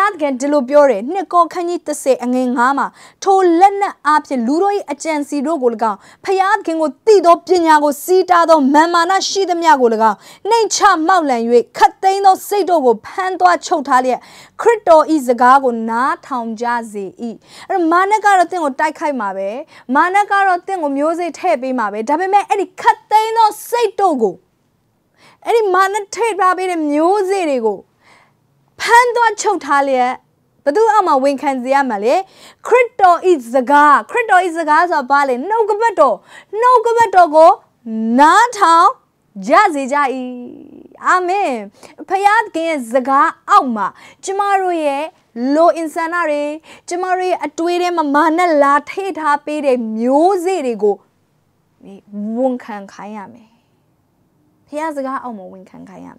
Speaker 1: Payat can delubure, Nico can you to say and hama, told Lena up in Ludoi agency rogolga, Payat can go tido pinago, sitado, mamana, she the miagolga, nature maulan, you cut they no say dogo, pandoa chotalia, Crito is the gago, na town jazzy e. Managaro thing or daikai mabe, Managaro thing or music heavy mabe, Dabime, any cut they no say dogo. Any mana trade rabbit and music go. Pando chotalia, but do ama wing can the amale. Crito is the ga, Crito is the gas of Bali, no gobeto, no gobeto go, not how jazzy jai. Amen. Payat gains the ga alma, Jimaruye, low insanare, Jimari at Twidem mana la tate happy de music go. Won't can kayame. Here's the guy almost win can kayame.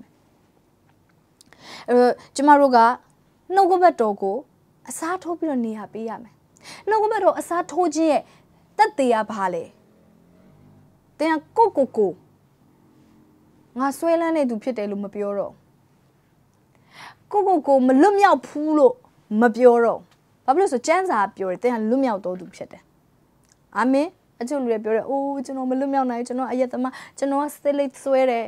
Speaker 1: Jimaruga, no go but dogo, a sat hope you need happy yame. No go but a sat told ye that they are pale. They are coco. Naswelane to pit a lumapuro. Coco, malumia pulo, mapuro. Pablo so chance up your they and lumia do to pit. Ame, I told you, oh, it's no malumia night, no, I yet the ma, no, still late swear.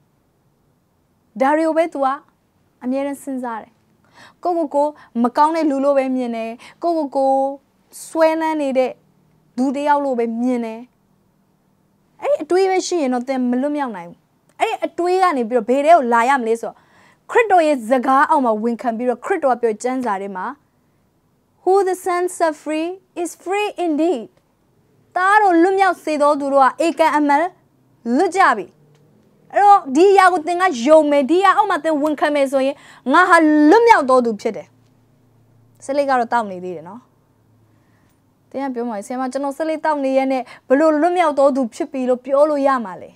Speaker 1: Dario Betua. American Sinzare. Go go, Macone Lulo be mine, go go, Swena nede, do the outlaw be mine. Eh, do even she not them Malumia name. Eh, a twin be a better liam laser. Crito is the gar on my wing can be a crito up your Janzarima. Who the sons are free is free indeed. Taro Lumia Sedo Dura, Eka Amal, Lujabi. Oh, dia would think I show me, dear, oh, my then won't come as way. Naha lumia do do pity. Silly got a town, you know. They have been my same, I don't silly town, and below lumia do do chippy, piolo yamale.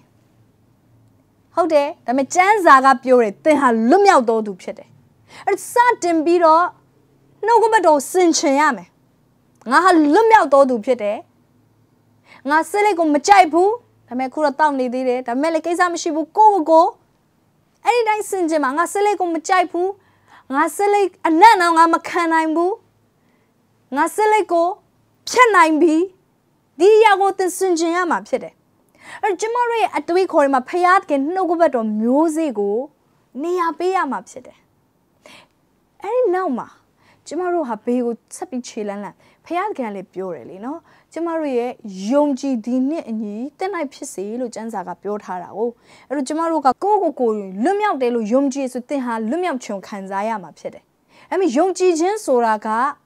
Speaker 1: How day, the me chance I got pure, they have lumia do do pity. It's certain beat or no go but cinch yame. Naha lumia do do pity. Na silly go machaipu. The Makura town did it, the Melikazam Shibu go go. Any nice Sinjama, Naselek on Machaipu, Naselek, and then I'm a canine Naseleko, Chanaim be, Dia got the Sinjama pede. A Jimare at the week or my payat can no go better music go, near Payama pede. Any now, ma, Jimaro happy with Sapi Chilan, Payat can live purely, no? Jimaru Yomji Dini and ye, then I pissy, Lujanzaga built her. Oh, Jimaruga go go, Lumia de Yomji is within her Lumia chunk Kanzayama pede. I mean Yomji Jen Soraga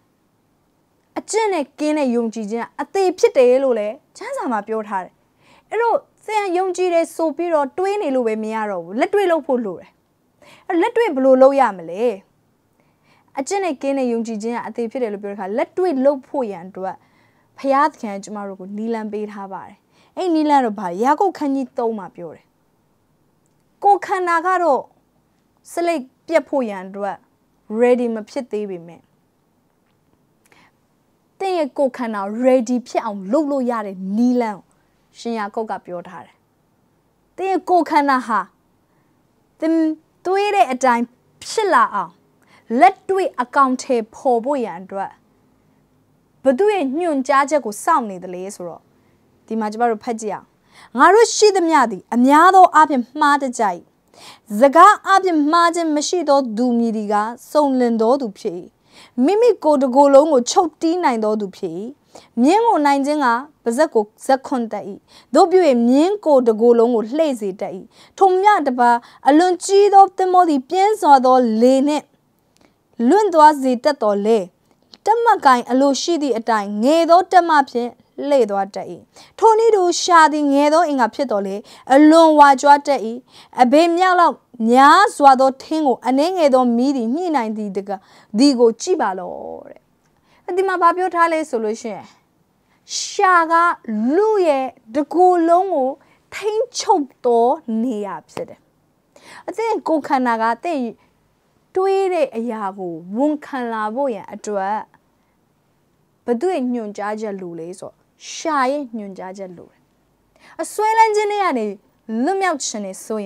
Speaker 1: a Jene Gene Yomji Jen, a te pite lule, Janzama built her. Ero, say Yomji so piro, twenty lube miaro, let we low pull. Let we blow low yamale. A Jene Gene Yomji Jen at the pite luberca, let we low poyan to a Payat can Jamaru, Nilan bait havar. A Nilan by Yago can you toma pure. Go canagaro. Select Piapoyan dwa. Ready my pit baby man. Then a go cana ready pian lolo yare Nilan. Shinya coca pure tar. Then a go cana ha. Then do it a time pilla. Let do it account a poor boy and dwa. But do a new jaja go sound the lace raw. The Majbaru Pajia. Narushi the Miadi, a miado up in Mada Jai. Zaga up in Margin Mashido do Midiga, so lendo do pay. Mimi go to go long or choke tea nine do pay. Miengo nine jinga, Bazako Zakontai. Do you a miengo to go long or lazy day. Tomia the bar, a luncheed of the modi piens or the lane. Lundoas the tato lay. Tamakai a low shitty a time, nedo tamapin, laid or day. Tony do shadi nedo in a pitole, a long watch or day, a bam yellow, nya swado tingo, and edo midi, me ninety diga, digo chibalo. The mababio tale solution. Shaga, luye, the go longo, tain choked door, near upset. I think go canaga, they tweet a yago, won't can lavo a drawer. But do a new jaja lule so shy new jaja lule. A swell engineer, loom out shiny soye.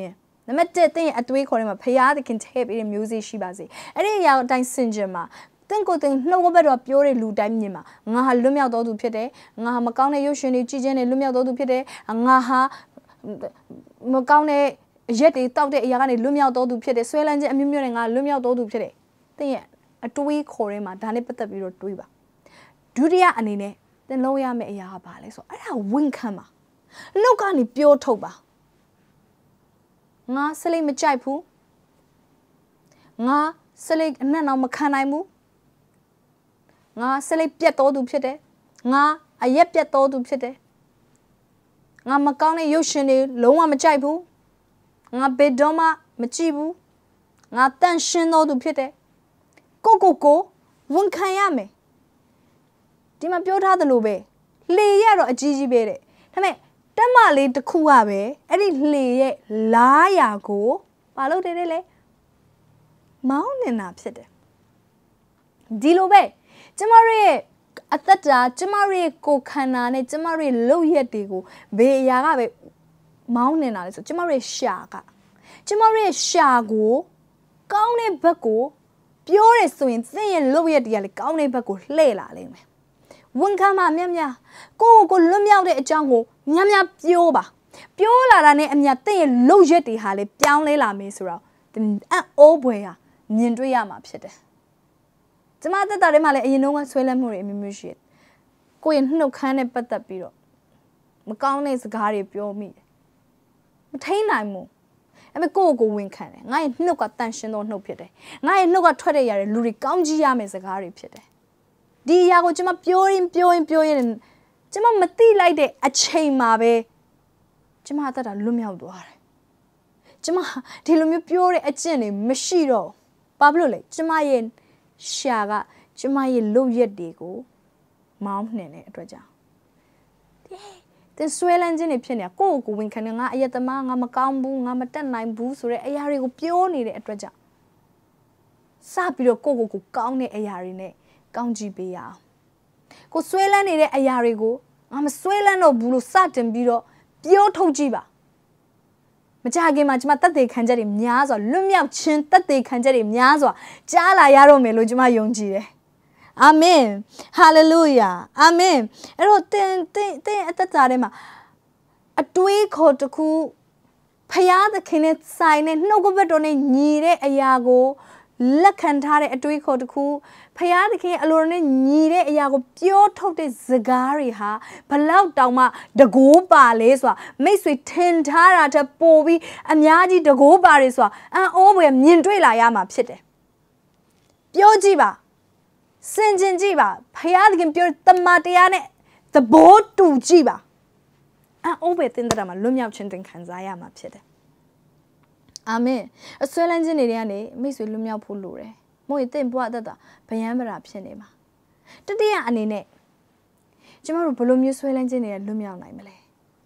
Speaker 1: နံပါတ်တစ်တင်းရဲ့အတွေးခေါ်ထဲမှာဖရာသခင်ထည့်ပေးတဲ့မျိုးစေ့ရှိပါစေအဲ့ဒီအရာအတိုင်းစင်ကြင်မှာတင်းကိုတင်းနှုတ်ကပတ်တော်ပြောတဲ့လူတိုင်းမြင်မှာငါဟာလွတ်မြောက်တော်သူဖြစ်တယ်ငါဟာမကောင်းတဲ့ရုပ်ရှင်တွေကြည်ကျင်းတွေလွတ်မြောက်တော်သူဖြစ်တယ်ငါဟာမကောင်းတဲ့ရက်တွေတောက်တဲ့အရာကနေလွတ်မြောက်တော်သူဖြစ်တယ်ဆွဲလန်းခြင်းအမျိုးမျိုးနဲ့ငါလွတ်မြောက်တော်သူဖြစ်တယ်တင်းရဲ့အတွေးခေါ်ထဲမှာဒါနဲ့ပတ်သက်ပြီးတော့တွေးပါဒုတိယအနေနဲ့တင်းလုံးရမယ့်အရာကဘာလဲဆိုအဲ့ဒါဝန်ခံပါလောက်ကနေပြောထုတ်ပါငါစလိတ်မကြိုက်ဘူးငါစလိတ်အနက်အောင်မခံနိုင်ဘူးငါစလိတ်ပြတ်တော်သူဖြစ်တယ်ငါအရက်ပြတ်တော်သူဖြစ်တယ်ငါမကောင်းတဲ့ရုပ်ရှင်တွေလုံးဝမကြိုက်ဘူးငါဘယ်တော့မှမကြည့်ဘူးငါတန့်ရှင်းတော်သူဖြစ်တယ်ကိုကိုကိုဝန်ခံရမယ်ဒီမှာပြောထားသလိုပဲလေရတော့အကြီးကြီးပဲတဲ့ဒါပေမဲ့တက်မလေးတစ်ခုကပဲအဲ့ဒီလေရဲ့လားရာကိုဘာလို့တဲတဲလဲမောင်းနေတာဖြစ်တယ်ဒီလိုပဲကျမတို့ရဲ့အသက်တာကျမတို့ရဲ့ကိုယ်ခန္ဓာနဲ့ကျမတို့ရဲ့လုပ်ရက်တွေကိုဘယ်အရာကပဲမောင်းနေတာလဲဆိုကျမတို့ရဲ့ရှာကကျမတို့ရဲ့ရှာကိုကောင်းတဲ့ဘက်ကိုပြောရဆိုရင်သင်ရဲ့လုပ်ရက်တွေကလည်းကောင်းတဲ့ဘက်ကိုလှည့်လာလိမ့်မယ်ဝန်ခံပါမြတ်မြတ်ကိုကိုလွတ်မြောက်တဲ့အကြောင်းကိုမြတ်မြတ်ပြောပါပြောလာတာနဲ့အမြတ်သင်ရဲ့လုပ်ရက်တွေဟာလေပြောင်းလဲလာမယ်ဆိုတော့အံ့ဩဖွယ်ဟာမြင်တွေ့ရမှာဖြစ်တယ်ကျမသက်တာထဲမှာလည်းအရင်တုန်းကဆွဲလန်းမှုတွေအမျိုးမျိုးရှိတယ်ကိုယ့်ရဲ့နှုတ်ခမ်းနဲ့ပတ်သက်ပြီးတော့မကောင်းတဲ့စကားတွေပြောမိတယ်မထိန်နိုင်ဘူးအဲ့မဲ့ကိုယ့်ကိုယ်ဝန်ခံတယ်ငါရဲ့နှုတ်ကတန်ရှင်းသောနှုတ်ဖြစ်တယ်ငါရဲ့နှုတ်ကထွက်တဲ့ຢာတွေလူတွေကောင်းကြီးရမယ့်စကားတွေဖြစ်တယ်ဒီຢာကိုကျမပြောရင်ပြောရင်ပြောရင်ကျမမသိလိုက်တဲ့အချိန်မှာပဲကျမအသက်တာလွတ်မြောက်သွားတယ်ကျမဒီလိုမျိုးပြောတဲ့အကျင့်တွေမရှိတော့ဘာဖြစ်လို့လဲကျမရဲ့ရှာကကျမရဲ့လုပ်ရက်တွေကိုမောင်းနှင်တဲ့အတွက်ကြောင့်တဲ့ဆွဲလန်းခြင်းတွေဖြစ်နေတာကိုယ့်ကိုယ်ဝန်ခံနေငါအယက်သမားငါမကောင်းဘူးငါမတက်နိုင်ဘူးဆိုတဲ့အရာတွေကိုပြောနေတဲ့အတွက်ကြောင့်စပြီးတော့ကိုယ့်ကိုယ်ကိုကောင်းတဲ့အရာတွေနဲ့ကောင်းကြည့်ပေးရအောင်ကိုဆွဲလန်းနေတဲ့အရာတွေကိုငါမဆွဲလန်းတော့ဘူးလို့စတင်ပြီးတော့ပြောထုတ်ကြည့်ပါမကြခင်မှာကျမတက်သေးခံချက်တွေများစွာလွတ်မြောက်ခြင်းတက်သေးခံချက်တွေများစွာကြားလာရတော့မယ်လို့ကျမယုံကြည်တယ်အာမင်ဟာလေလုယာအာမင်အဲ့တော့တင်တင်တင်အသက်တာထဲမှာအတွေးခေါ်တစ်ခုဖျားသခင်နဲ့ဆိုင်နဲ့နှုတ်ကပတ်တော်နဲ့ညီတဲ့အရာကိုလက်ခံထားတဲ့အတွေးခေါ်တစ်ခုဖျားသခင်အလိုနဲ့ညီတဲ့အရာကိုပြောထုတ်တဲ့စကားတွေဟာဘလောက်တောင်မှတကိုးပါလဲဆိုတာမိတ်ဆွေထင်ထားတာတက်ပို့ပြီးအများကြီးတကိုးပါတယ်ဆိုတာအံ့ဩဖွယ်မြင်တွေ့လာရမှာဖြစ်တယ်ပြောကြည့်ပါစင်ကျင်ကြည့်ပါဖယားသခင်ပြောတမန်တရားနဲ့သဘောတူကြည့်ပါအံ့ဩဖွယ်သင်တဲ့မှာလွတ်မြောက်ခြင်းတင်ခံစားရမှာဖြစ်တယ်အာမင်အဆွဲလန်းခြင်းတွေကနေမိတ်ဆွေလွတ်မြောက်ဖို့လိုတယ်မို့ရင်သင်ဘဝအသက်တာဗယံပရာဖြစ်နေမှာတတိယအနေနဲ့ကျမတို့ဘယ်လိုမျိုးဆွဲလန်းခြင်းတွေလွတ်မြောက်နိုင်မလဲ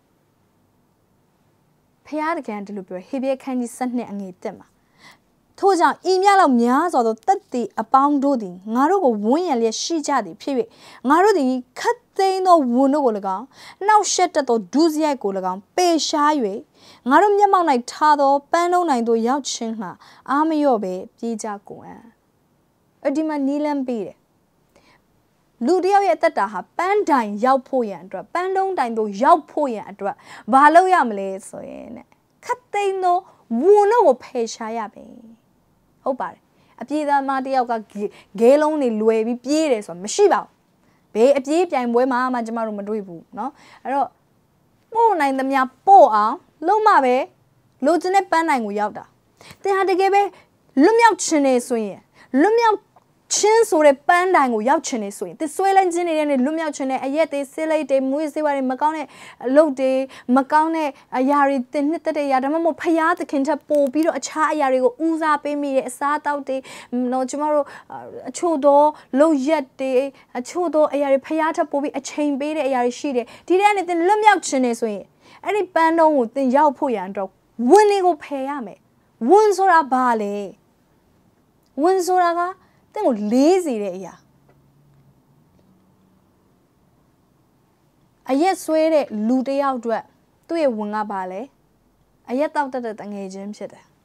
Speaker 1: ဖယားသခင်ဒီလိုပြောဟေဘရဲခန်းကြီး၁၂အငယ်တက်မှာထို့ကြောင့်ဤမြလောက်များစွာသောတက်တည်အပေါင်းတို့သည်ငါတို့ကိုဝန်းရံလျက်ရှိကြသည်ဖြစ်၍ငါတို့သည်ခတ်သိမ်းသောဝန်တို့ကို၎င်းနှောက်ရှက်တတ်သောဒုစရိုက်ကို၎င်းပေရှား၍ငါတို့မျက်မှောက်၌ထားသောပန်းလုံးနိုင်သောရောက်ခြင်းမှာအာမလျော့ပဲပြေးကြကုန်အံ့အဒီမနီလန်ပေးတယ်လူတယောက်ရဲ့အသက်တာဟာပန်းတိုင်ရောက်ဖို့ရန်အတွက်ပန်းလုံးတိုင်တို့ရောက်ဖို့ရန်အတွက်ဘာလုပ်ရမလဲဆိုရင်ခတ်သိမ်းသောဝန်တို့ကိုဖယ်ရှားရမယ်ဟုတ်ပါတယ်အပြေးသားမတယောက်ကဂဲလုံးတွေလွယ်ပြီးပြေးတယ်ဆိုတာမရှိပါဘူးဘေးအပြေးပြိုင်ပွဲမှာမှကျမတို့မတွေ့ဘူးเนาะအဲ့တော့ပို့နိုင်သမျှပို့အောင်လုံးမပဲလိုချင်တဲ့ပန်းနိုင်ကိုရောက်တာတင်ဟာတကယ်ပဲလွတ်မြောက်ခြင်းနေဆိုရင်လွတ်မြောက်ချင်းဆိုတဲ့ပန်းတိုင်ကိုရောက်ချင်နေဆိုရင်သဆွဲလန်းခြင်းတွေနဲ့လွတ်မြောက်ခြင်းနဲ့အရက်တွေဆေးလိပ်တွေမွေးဆေးဝါးတွေမကောင်းတဲ့အလုပ်တွေမကောင်းတဲ့အရာတွေတင်နှစ်သက်တဲ့အရာဒါမှမဟုတ်ဖျားသခင်ထက်ပိုပြီးတော့အခြားအရာတွေကိုဦးစားပေးမိတဲ့အစားအသောက်တွေတော့ကျမတို့အချို့သောလုပ်ရက်တွေအချို့သောအရာတွေဖျားထက်ပိုပြီးအချိန်ပေးတဲ့အရာတွေရှိတယ်ဒီထဲကနေသင်လွတ်မြောက်ခြင်းနေဆိုရင်အဲ့ဒီပန်းတုံးကိုသင်ရောက်ဖို့ရန်တော့ဝင်တွေကိုဖယ်ရမယ်ဝင်ဆိုတာဘာလဲဝင်ဆိုတာကတင့်ကိုလေးစီတဲ့အရာအရက်ဆွဲတဲ့လူတယောက်အတွက်သူ့ရဲ့ဝင်ကပါလဲအရက်တောက်တတ်တဲ့တငယ်ချင်းဖြစ်တယ်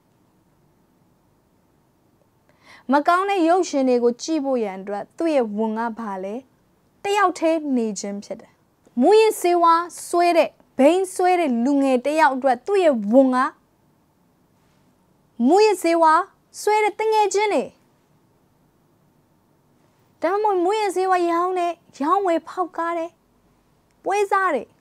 Speaker 1: မကောင်းတဲ့ရုပ်ရှင်တွေကိုကြည့်ဖို့ရန်အတွက်သူ့ရဲ့ဝန်ကဘာလဲတယောက်တည်းနေခြင်းဖြစ်တယ်မူရင်စေဝါဆွဲတဲ့ဘိန်းဆွဲတဲ့လူငယ်တယောက်အတွက်သူ့ရဲ့ဝန်ကမူရင်စေဝါဆွဲတဲ့တငယ်ချင်းတွေဒါမှမဟုတ်မူရင်စေဝါရောင်းတဲ့ရောင်းဝယ်ဖောက်ကားတဲ့ပွဲစားတွေ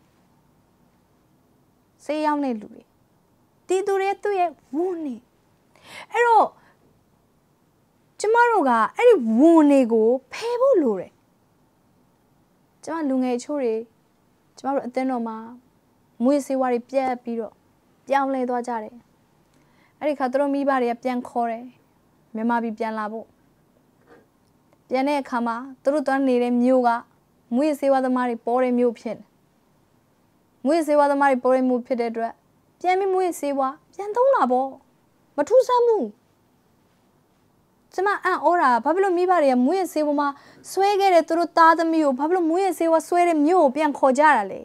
Speaker 1: စေးရောင်းတဲ့လူတွေတီသူတွေသူ့ရဲ့ဝန်နေအဲ့တော့ကျမတို့ကအဲ့ဒီဝန်တွေကိုဖယ်ဖို့လိုတယ်ကျမလူငယ်ချို့တွေကျမတို့အသင်းတော်မှာမွေးစေးဝါးတွေပြတ်ပြီးတော့ပြောင်းလဲသွားကြတယ်အဲ့ဒီခါသူတို့မိဘတွေကပြန်ခေါ်တယ်မြန်မာပြည်ပြန်လာဖို့ပြန်တဲ့အခါမှာသူတို့သွားနေတဲ့မြို့ကမွေးစေးဝါးသမားတွေပေါ်တဲ့မြို့ဖြစ်တယ်မွေးစေးဝါးသမားတွေပေါ်တဲ့မြို့ဖြစ်တဲ့အတွက်ပြန်ပြီးမွေးစေးဝါးပြန်သုံးတာပေါ့မထူးဆန်းဘူးကျမအံ့ဩတာဘာဖြစ်လို့မိဘတွေကမွေးစေးဝါးမှာဆွဲခဲ့တဲ့သူတို့သားသမီးကိုဘာဖြစ်လို့မွေးစေးဝါးဆွဲတဲ့မြို့ကိုပြန်ခေါ်ကြတာလဲ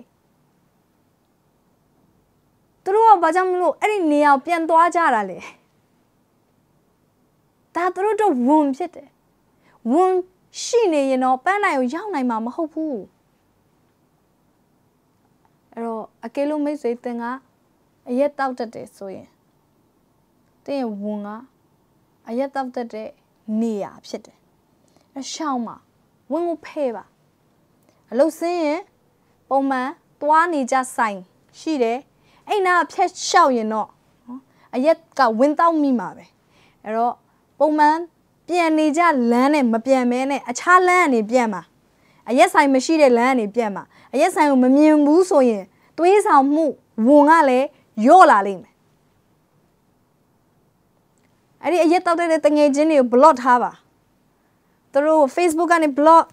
Speaker 1: သူတို့ကဘာကြောင့်မလို့အဲ့ဒီနေရာကိုပြန်သွားကြတာလဲဒါသူတို့တော့ဝန်ဖြစ်တယ်ဝန်ရှိနေရင်တော့ပန်းနိုင်ကိုရောက်နိုင်မှာမဟုတ်ဘူးအဲ့တော့အကယ်လို့မိတ်ဆွေတင်ကအရက်တောက်တတ်တယ်ဆိုရင်တင်းရဲ့ဝန်ကအရက်တောက်တတ်တဲ့နေရာဖြစ်တယ်အရှောင်းမှာဝန်ကိုဖဲပါအလုတ်စင်းရင်ပုံမှန်သွားနေကြဆိုင်ရှိတယ်အဲ့နာဖြတ်လျှောက်ရင်တော့အရက်ကဝင်တောက်မိမှာပဲအဲ့တော့ပုံမှန်ပြန်နေကြလမ်းနဲ့မပြန်မဲနဲ့အခြားလမ်းကနေပြန်မှာအရက်ဆိုင်မရှိတဲ့လမ်းကနေပြန်မှာအရက်ဆိုင်ကိုမမြင်ဘူးဆိုရင်သွေးဆောင်မှုဝန်ကလည်းရော့လာလိမ့်မယ်အဲ့ဒီအရက်တောက်တဲ့တငယ်ချင်းတွေကို block ထားပါသူတို့ Facebook ကနေ block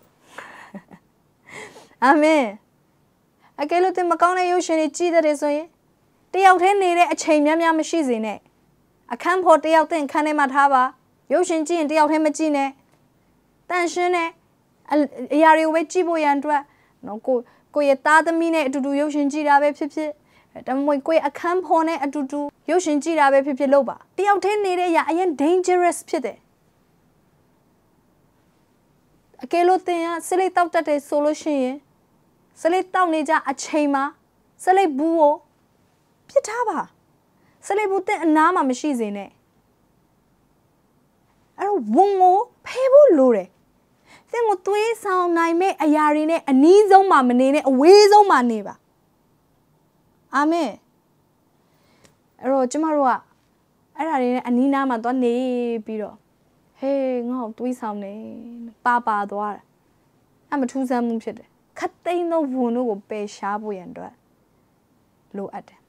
Speaker 1: အာမင်အကယ်လို့တင်မကောင်းတဲ့ရုပ်ရှင်တွေကြည့်တဲ့ဆိုရင်တယောက်တည်းနေတဲ့အချိန်များများမရှိစေနဲ့အခန်းဖော်တယောက်တင်ခန်းထဲမှာထားပါရုပ်ရှင်ကြည့်ရင်တယောက်တည်းမကြည့်နဲ့တန်ရှင်းတဲ့အရာတွေကိုပဲကြည့်ဖို့ရန်အတွက်နော်ကိုကိုရဲ့သားသမီးနဲ့အတူတူရုပ်ရှင်ကြည့်တာပဲဖြစ်ဖြစ်ဒါမှမဟုတ်ကိုရဲ့အခန်းဖော်နဲ့အတူတူရုပ်ရှင်ကြည့်တာပဲဖြစ်ဖြစ်လုပ်ပါတယောက်တည်းနေတဲ့အရာအရင် dangerous ဖြစ်တယ်အကယ်လို့တင်ရစလိတ်တောက်တတ်တယ်ဆိုလို့ရှိရင်စလိတ်တောက်နေကြအချိန်မှာစလိတ်ဘူးကိုပြစ်ထားပါစလိတ်ဘူးတင်အနားမှာမရှိစေနဲ့အဲ့တော့ဝန်ကိုဖဲဖို့လိုတယ်သင်ကိုသွေးဆောင်နိုင်မဲ့အရာတွေနဲ့အနီးဆုံးမှာမနေနဲ့အဝေးဆုံးမှာနေပါအာမင်အဲ့တော့ကျမတို့ကအဲ့ဒါတွေနဲ့အနီးနားမှာသွားနေပြီးတော့ဟေးငါ့ကိုသွေးဆောင်နေပါပါသွားတာအမထူးဆန်းမှုဖြစ်တယ်ခတ်သိမ်းသောဝန်တို့ကိုပယ်ရှားဖို့ရန်အတွက်လိုအပ်တယ်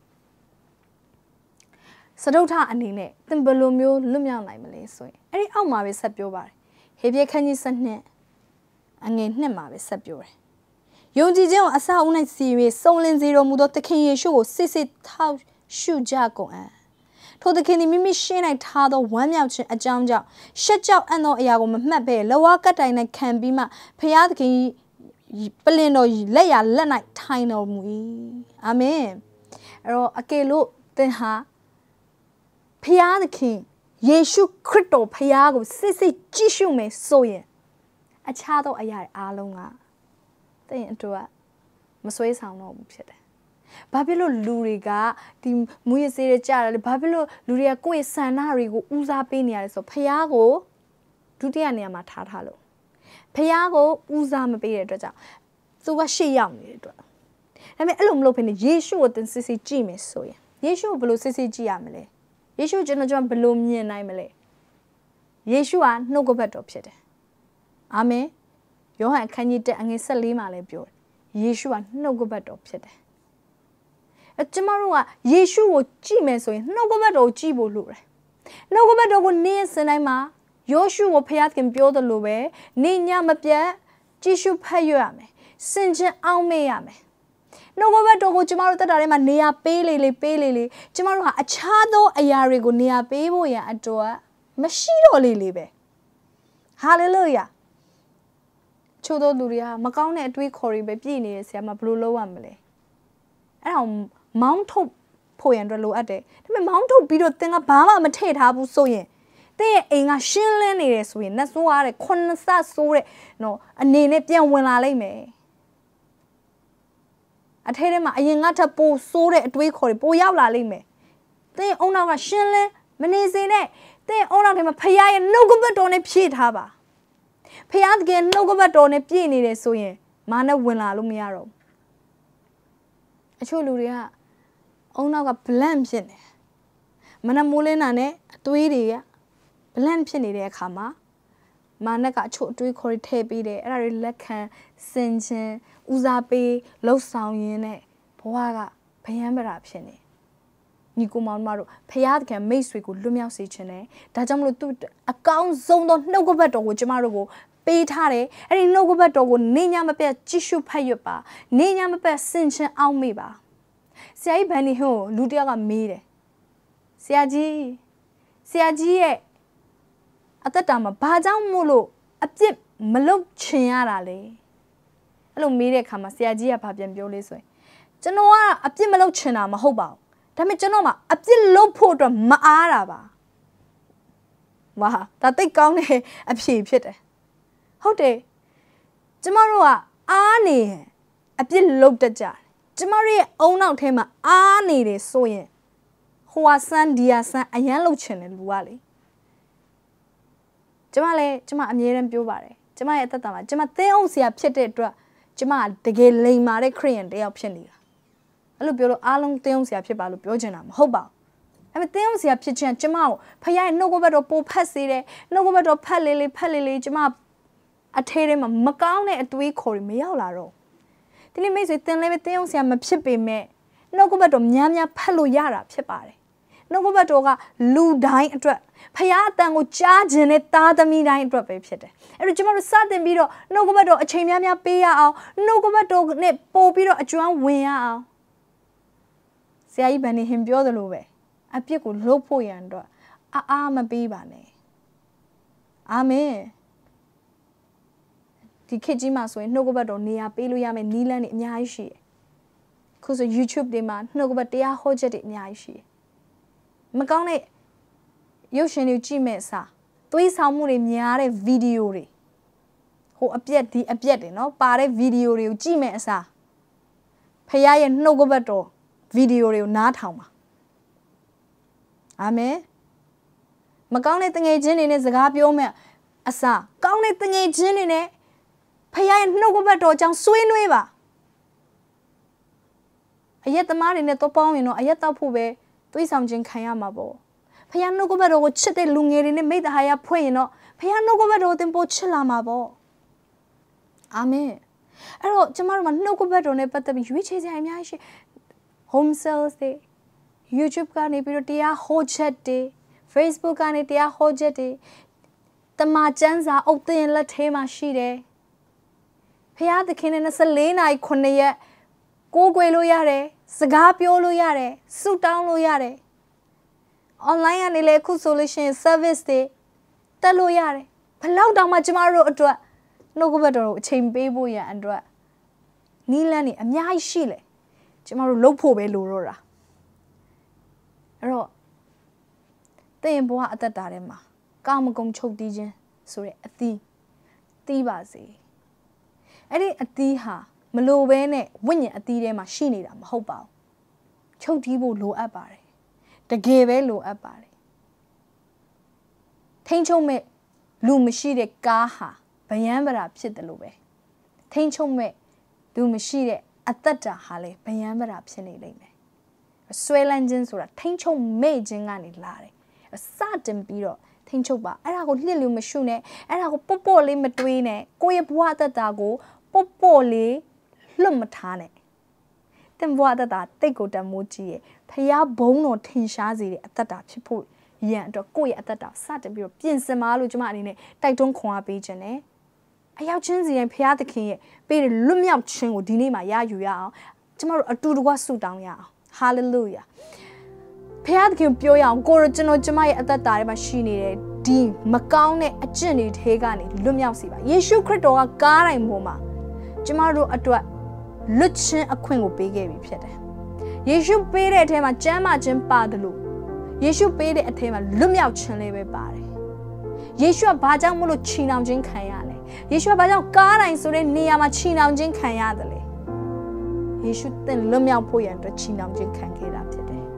Speaker 1: စတုထအနေနဲ့သင်ဘယ်လိုမျိုးလွတ်မြောက်နိုင်မလဲဆိုရင်အဲ့ဒီအောက်မှာပဲဆက်ပြောပါတယ်ဟေပြခန်းကြီးစနစ်အငယ်နှစ်မှာပဲဆက်ပြောတယ်ယုံကြည်ခြင်းကိုအစအဦး၌စီ၍စုံလင်စေတော်မူသောသခင်ယေရှုကိုစစ်စစ်ထောက်ရှုကြကုန်အံ့ထိုသခင်သည်မိမိရှင်း၌ထားသောဝမ်းမြောက်ခြင်းအကြောင်းကြောင့်ရှက်ကြောက်အံ့သောအရာကိုမမှတ်ဘဲလဝါကတိုင်၌ခံပြီးမှဖျားသခင်ပလင်တော်လက်ရလက်၌ထိုင်တော်မူ၏အာမင်အဲ့တော့အကယ်လို့သင်ဟာဖျားသခင်ယေရှုခရစ်တော်ဖျားကိုစစ်စစ်ကြည့်ရှုမယ်ဆိုရင်အခြားသောအရာတွေအားလုံးကသင်အတွက်မဆွေးဆောင်တော့ဘူးဖြစ်တယ်။ဘာဖြစ်လို့လူတွေကဒီမူရစေးတွေကြားတယ်လဲဘာဖြစ်လို့လူတွေကကိုယ့်ရဲ့ဆန္ဒတွေကိုဦးစားပေးနေရလဲဆိုဖျားကိုဒုတိယနေရာမှာထားထားလို့ဖျားကိုဦးစားမပေးတဲ့အတွက်ကြောင့်သူကရှေ့ရောက်နေတဲ့အတွက်ဒါပေမဲ့အဲ့လိုမလုပ်ဘဲနဲ့ယေရှုကိုသင်စစ်စစ်ကြည့်မယ်ဆိုရင်ယေရှုကိုဘယ်လိုစစ်စစ်ကြည့်ရမလဲယေရှုကျွန်တော်ကျွန်တော်ဘယ်လိုမြင်နိုင်မလဲယေရှုဟာနှုတ်ကပတ်တော်ဖြစ်တယ်အာမင်ယောဟန်အခန်းကြီးတစ်အငယ်၁၄မှာလည်းပြောတယ်ယေရှုဟာနှုတ်ကပတ်တော်ဖြစ်တယ်အဲကျမတို့ကယေရှုကိုကြည့်မယ်ဆိုရင်နှုတ်ကပတ်တော်ကိုကြည့်ဖို့လိုတယ်နှုတ်ကပတ်တော်ကိုနေ့စဉ်တိုင်းမှာယောရှုကိုဖျားခင်ပြောသလိုပဲနေ့ညမပြတ်ကြည့်ရှုဖတ်ရရမယ်စင်ကြင်အောင်မေ့ရမယ်နှုတ်ကပတ်တော်ကိုကျမတို့တက်တာထဲမှာနေရာပေးလေလေပေးလေလေကျမတို့ဟာအခြားသောအရာတွေကိုနေရာပေးဖို့ရန်အတွက်မရှိတော့လေလေပဲဟာလေလုယာချို့သောလူတွေကမကောင်းတဲ့အတွေးခေါ်တွေပဲပြည့်နေတဲ့ဆရာမဘယ်လိုလုပ်ရမလဲအဲ့ဒါမောင်းထုတ်ဖဖို့ရန်အတွက်လိုအပ်တယ်ဒါပေမဲ့မောင်းထုတ်ပြီးတော့သင်ကဘာမှမထည့်ထားဘူးဆိုရင်တဲ့ရဲ့အိမ်ကရှင်းလင်းနေတယ်ဆိုရင်နတ်ဆိုးရတဲ့ခုနှစ်ဆဆိုးတဲ့နော်အနေနဲ့ပြန်ဝင်လာလိမ့်မယ်အထဲထဲမှာအရင်ကထပ်ပိုဆိုးတဲ့အတွေးခေါ်တွေပိုရောက်လာလိမ့်မယ်တဲ့ရဲ့အုံနောက်ကရှင်းလင်းမနေစေနဲ့တဲ့ရဲ့အုံနောက်ထဲမှာဖရားရဲ့နှုတ်ကပတ်တော်နဲ့ဖြည့်ထားပါဖရားတကယ်နှုတ်ကပတ်တော်နဲ့ပြည့်နေတယ်ဆိုရင်မာနဲ့ဝင်လာလို့မရတော့အချို့လူတွေကအုံနောက်က blank ဖြစ်နေမနမိုးလင်းတာနဲ့အသွေးတွေက blank ဖြစ်နေတဲ့အခါမှာမာနကအချို့အတွေးခေါ်ထည့်ပေးတယ်အဲ့ဒါတွေလက်ခံစင်ချင်းဦးစားပေးလှုပ်ဆောင်ရင်းနဲ့ဘဝကဗယံပရာဖြစ်နေညီကိုမောင်မတို့ဖရားတခင်မိတ်ဆွေကိုလွတ်မြောက်စေခြင်းနဲ့ဒါကြောင့်မလို့သူအကောင်းဆုံးသောနှုတ်ကပတ်တော်ကိုကျမတို့ကိုပေးထားတယ်အဲ့ဒီနှုတ်ကပတ်တော်ကိုနေညမပြတ်ကြည့်ရှုဖတ်ရွတ်ပါနေညမပြတ်စင်ချင်းအောင်မေ့ပါဆရာကြီးဗန်နီဟွန်းလူတယောက်ကမေးတယ်ဆရာကြီးဆရာကြီးရဲ့အသက်တာမှာဘာကြောင့်မို့လို့အပြစ်မလုပ်ချင်ရတာလဲအဲ့လိုမေးတဲ့အခါမှာဆရာကြီးကဘာပြန်ပြောလဲဆိုရင်ကျွန်တော်ကအပြစ်မလုပ်ချင်တာမဟုတ်ပါဘူးဒါပေမဲ့ကျွန်တော်မှာအပြစ်လုပ်ဖို့အတွက်မအားတာပါဝါဒါသိကောင်းတဲ့အဖြေဖြစ်တယ်ဟုတ်တယ်ကျမတို့ကအားနေရင်အပြစ်လုပ်တတ်ကြတယ်ကျမတို့ရဲ့အုံနောက်ထဲမှာအားနေတယ်ဆိုရင်ဟိုဟာဆန်းဒီယာဆန်းအရန်လုပ်ချင်တယ်လူကလေကျမလည်းကျမအမြဲတမ်းပြောပါတယ်ကျမရဲ့အသက်တာမှာကျမသင်းအောင်ဆရာဖြစ်တဲ့အတွက်ကျမတကယ်လိမ်မာတဲ့ခရိယန်တယောက်ဖြစ်နေတာအဲ့လိုပြောလို့အားလုံးသင်းအောင်ဆရာဖြစ်ပါလို့ပြောချင်တာမဟုတ်ပါဘူးအဲ့မဲ့သင်းအောင်ဆရာဖြစ်ခြင်းကျမကိုဖခင်ရဲ့နှုတ်ကပတ်တော်ပို့ဖတ်စေတယ်နှုတ်ကပတ်တော်ဖတ်လေလေဖတ်လေလေကျမအထဲထဲမှာမကောင်းတဲ့အတွေးခေါ်တွေမရောက်လာတော့ဒီနေ့မိတ်ဆွေသင်လည်းပဲသင်းအောင်ဆရာမဖြစ်ပေမဲ့နှုတ်ကပတ်တော်များများဖတ်လို့ရတာဖြစ်ပါတယ်နှုတ်ကပတ်တော်ကလူတိုင်းအတွက်ဖခင်အတန်ကိုကြားခြင်းနဲ့သားသမီးတိုင်းအတွက်ပဲဖြစ်တယ်အဲ့တော့ကျမတို့စတင်ပြီးတော့နှုတ်ကပတ်တော်အချိန်များများပေးရအောင်နှုတ်ကပတ်တော်နဲ့ပို့ပြီးတော့အကျွမ်းဝင်ရအောင်ဆရာကြီးဗန်နီဟင်ပြောသလိုပဲအပြစ်ကိုလှုပ်ဖို့ရန်အတွက်အားအားမပေးပါနဲ့အာမင်ဒီခေတ်ကြီးမှာဆိုရင်နှုတ်ကပတ်တော်နေရာပေးလို့ရမယ်နီးလန်းတွေအများကြီးရှိတယ်ခုဆို YouTube တွေမှာနှုတ်ကပတ်တရားဟောချက်တွေအများကြီးရှိတယ်မကောင်းတဲ့ရုပ်ရှင်တွေကြည့်မဲ့အစားသွေးဆောင်မှုတွေများတဲ့ဗီဒီယိုတွေဟိုအပြက်ဒီအပြက်တွေနော်ပါတဲ့ဗီဒီယိုတွေကိုကြည့်မဲ့အစားဖခင်ရဲ့နှုတ်ကပတ်တော်ဗီဒီယိုတွေကိုနားထောင်ပါအာမင်မကောင်းတဲ့တငယ်ချင်းတွေနဲ့စကားပြောမဲ့အစားကောင်းတဲ့တငယ်ချင်းတွေနဲ့ဖခင်ရဲ့နှုတ်ကပတ်တော်ကြောင့်ဆွေးနွေးပါအရက်သမားတွေနဲ့တော့ပေါင်းရင်တော့အရက်တောက်ဖို့ပဲသွေးဆောင်ခြင်းခံရမှာပေါ့ဖခင်နှုတ်ကပတ်တော်ကိုချစ်တဲ့လူငယ်တွေနဲ့မိတ္တဟာယဖွင့်ရင်တော့ဖခင်နှုတ်ကပတ်တော်ကိုသင်ပို့ချစ်လာမှာပေါ့အာမင်အဲ့တော့ကျမတို့မှာနှုတ်ကပတ်တော်နဲ့ပတ်သက်ပြီးရွေးချယ်စရာအများကြီးရှိ home sales တွေ YouTube ကနေပြီးတော့တရားဟောချက်တွေ Facebook ကနေတရားဟောချက်တွေတမန်ကျမ်းစာအုပ်သင်လက်ထဲမှာရှိတယ်ဖခင်သခင်နဲ့၂၄နာရီခုနှစ်ရက်ကိုးကွယ်လို့ရတယ်စကားပြောလို့ရတယ်ဆုတောင်းလို့ရတယ် online ကနေလည်းအခုဆိုလို့ရှိရင် service တွေတက်လို့ရတယ်ဘလောက်တောင်မှကျမတို့အတွက်နှုတ်ကပတ်တော်ကိုအချိန်ပေးဖို့ရန်အတွက်နီးလန်းနေအများကြီးရှိလေကျမတို့လုပ်ဖို့ပဲလိုတော့တာအဲ့တော့သင်ဘဝအသက်တာထဲမှာကာမဂုဏ်ချုပ်တီးခြင်းဆိုတဲ့အသီးတီးပါစေအဲ့ဒီအသီးဟာမလိုဘဲနဲ့ဝိညာဉ်အသီးထဲမှာရှိနေတာမဟုတ်ပါဘူးချုပ်တီးဖို့လိုအပ်ပါတယ်တကယ်ပဲလိုအပ်ပါတယ်ထိန်ချုံမဲ့လူမရှိတဲ့ကားဟာဗယံပရာဖြစ်တယ်လို့ပဲထိန်ချုံမဲ့လူမရှိတဲ့အသက်တာဟာလေဗယံပရာဖြစ်နေလိမ့်မယ်ဆွဲလန်းခြင်းဆိုတာထိန်ချုံမဲ့ခြင်းကနေလာတယ်စတင်ပြီးတော့ထိန်ချုပ်ပါအဲ့ဒါကိုလှစ်လို့မရှုနဲ့အဲ့ဒါကိုပေါ့ပေါ့လေးမတွေးနဲ့ကိုယ့်ရဲ့ဘဝအသက်တာကိုပေါ့ပေါ့လေးလွတ်မထားနဲ့တင်ဘဝအသက်တာတိတ်ကိုတမိုးကြီးရဲ့ဖျားဘုံတော်ထင်ရှားစေတဲ့အသက်တာဖြစ်ဖို့ရန်အတွက်ကိုယ့်ရဲ့အသက်တာစတင်ပြီးတော့ပြင်ဆင်ပါလို့ကျွန်မအနေနဲ့တိုက်တွန်းခွန်အားပေးခြင်းနဲ့အရောက်ချင်းစီရင်ဖျားသခင်ရဲ့ပေးတဲ့လွတ်မြောက်ခြင်းကိုဒီနေ့မှာရယူရအောင်ကျွန်တော်တို့အတူတကွဆုတောင်းရအောင်ဟာလေလုယာဖျားသခင်ပြောရအောင်ကိုရကျွန်တော်ကျမရဲ့အသက်တာထဲမှာရှိနေတဲ့ဒီမကောင်းတဲ့အကျင့်တွေထဲကနေလွတ်မြောက်စေပါယေရှုခရစ်တော်ကကားတိုင်းပေါ်မှာကျမတို့အတွက်လွတ်ခြင်းအခွင့်ကိုပေးခဲ့ပြီဖြစ်တယ်ယေရှုပေးတဲ့အထဲမှာကျမ်းမာခြင်းပါတယ်လို့ယေရှုပေးတဲ့အထဲမှာလွတ်မြောက်ခြင်းလေးပဲပါတယ်ယေရှုကဘာကြောင့်မလို့ချီနှောင်ခြင်းခံရလဲယေရှုကဘာကြောင့်ကားတိုင်းဆိုတဲ့နေရာမှာချီနှောင်ခြင်းခံရတယ်လဲယေရှုသင်လွတ်မြောက်ဖို့ရန်အတွက်ချီနှောင်ခြင်းခံခဲ့တာဖြစ်တယ်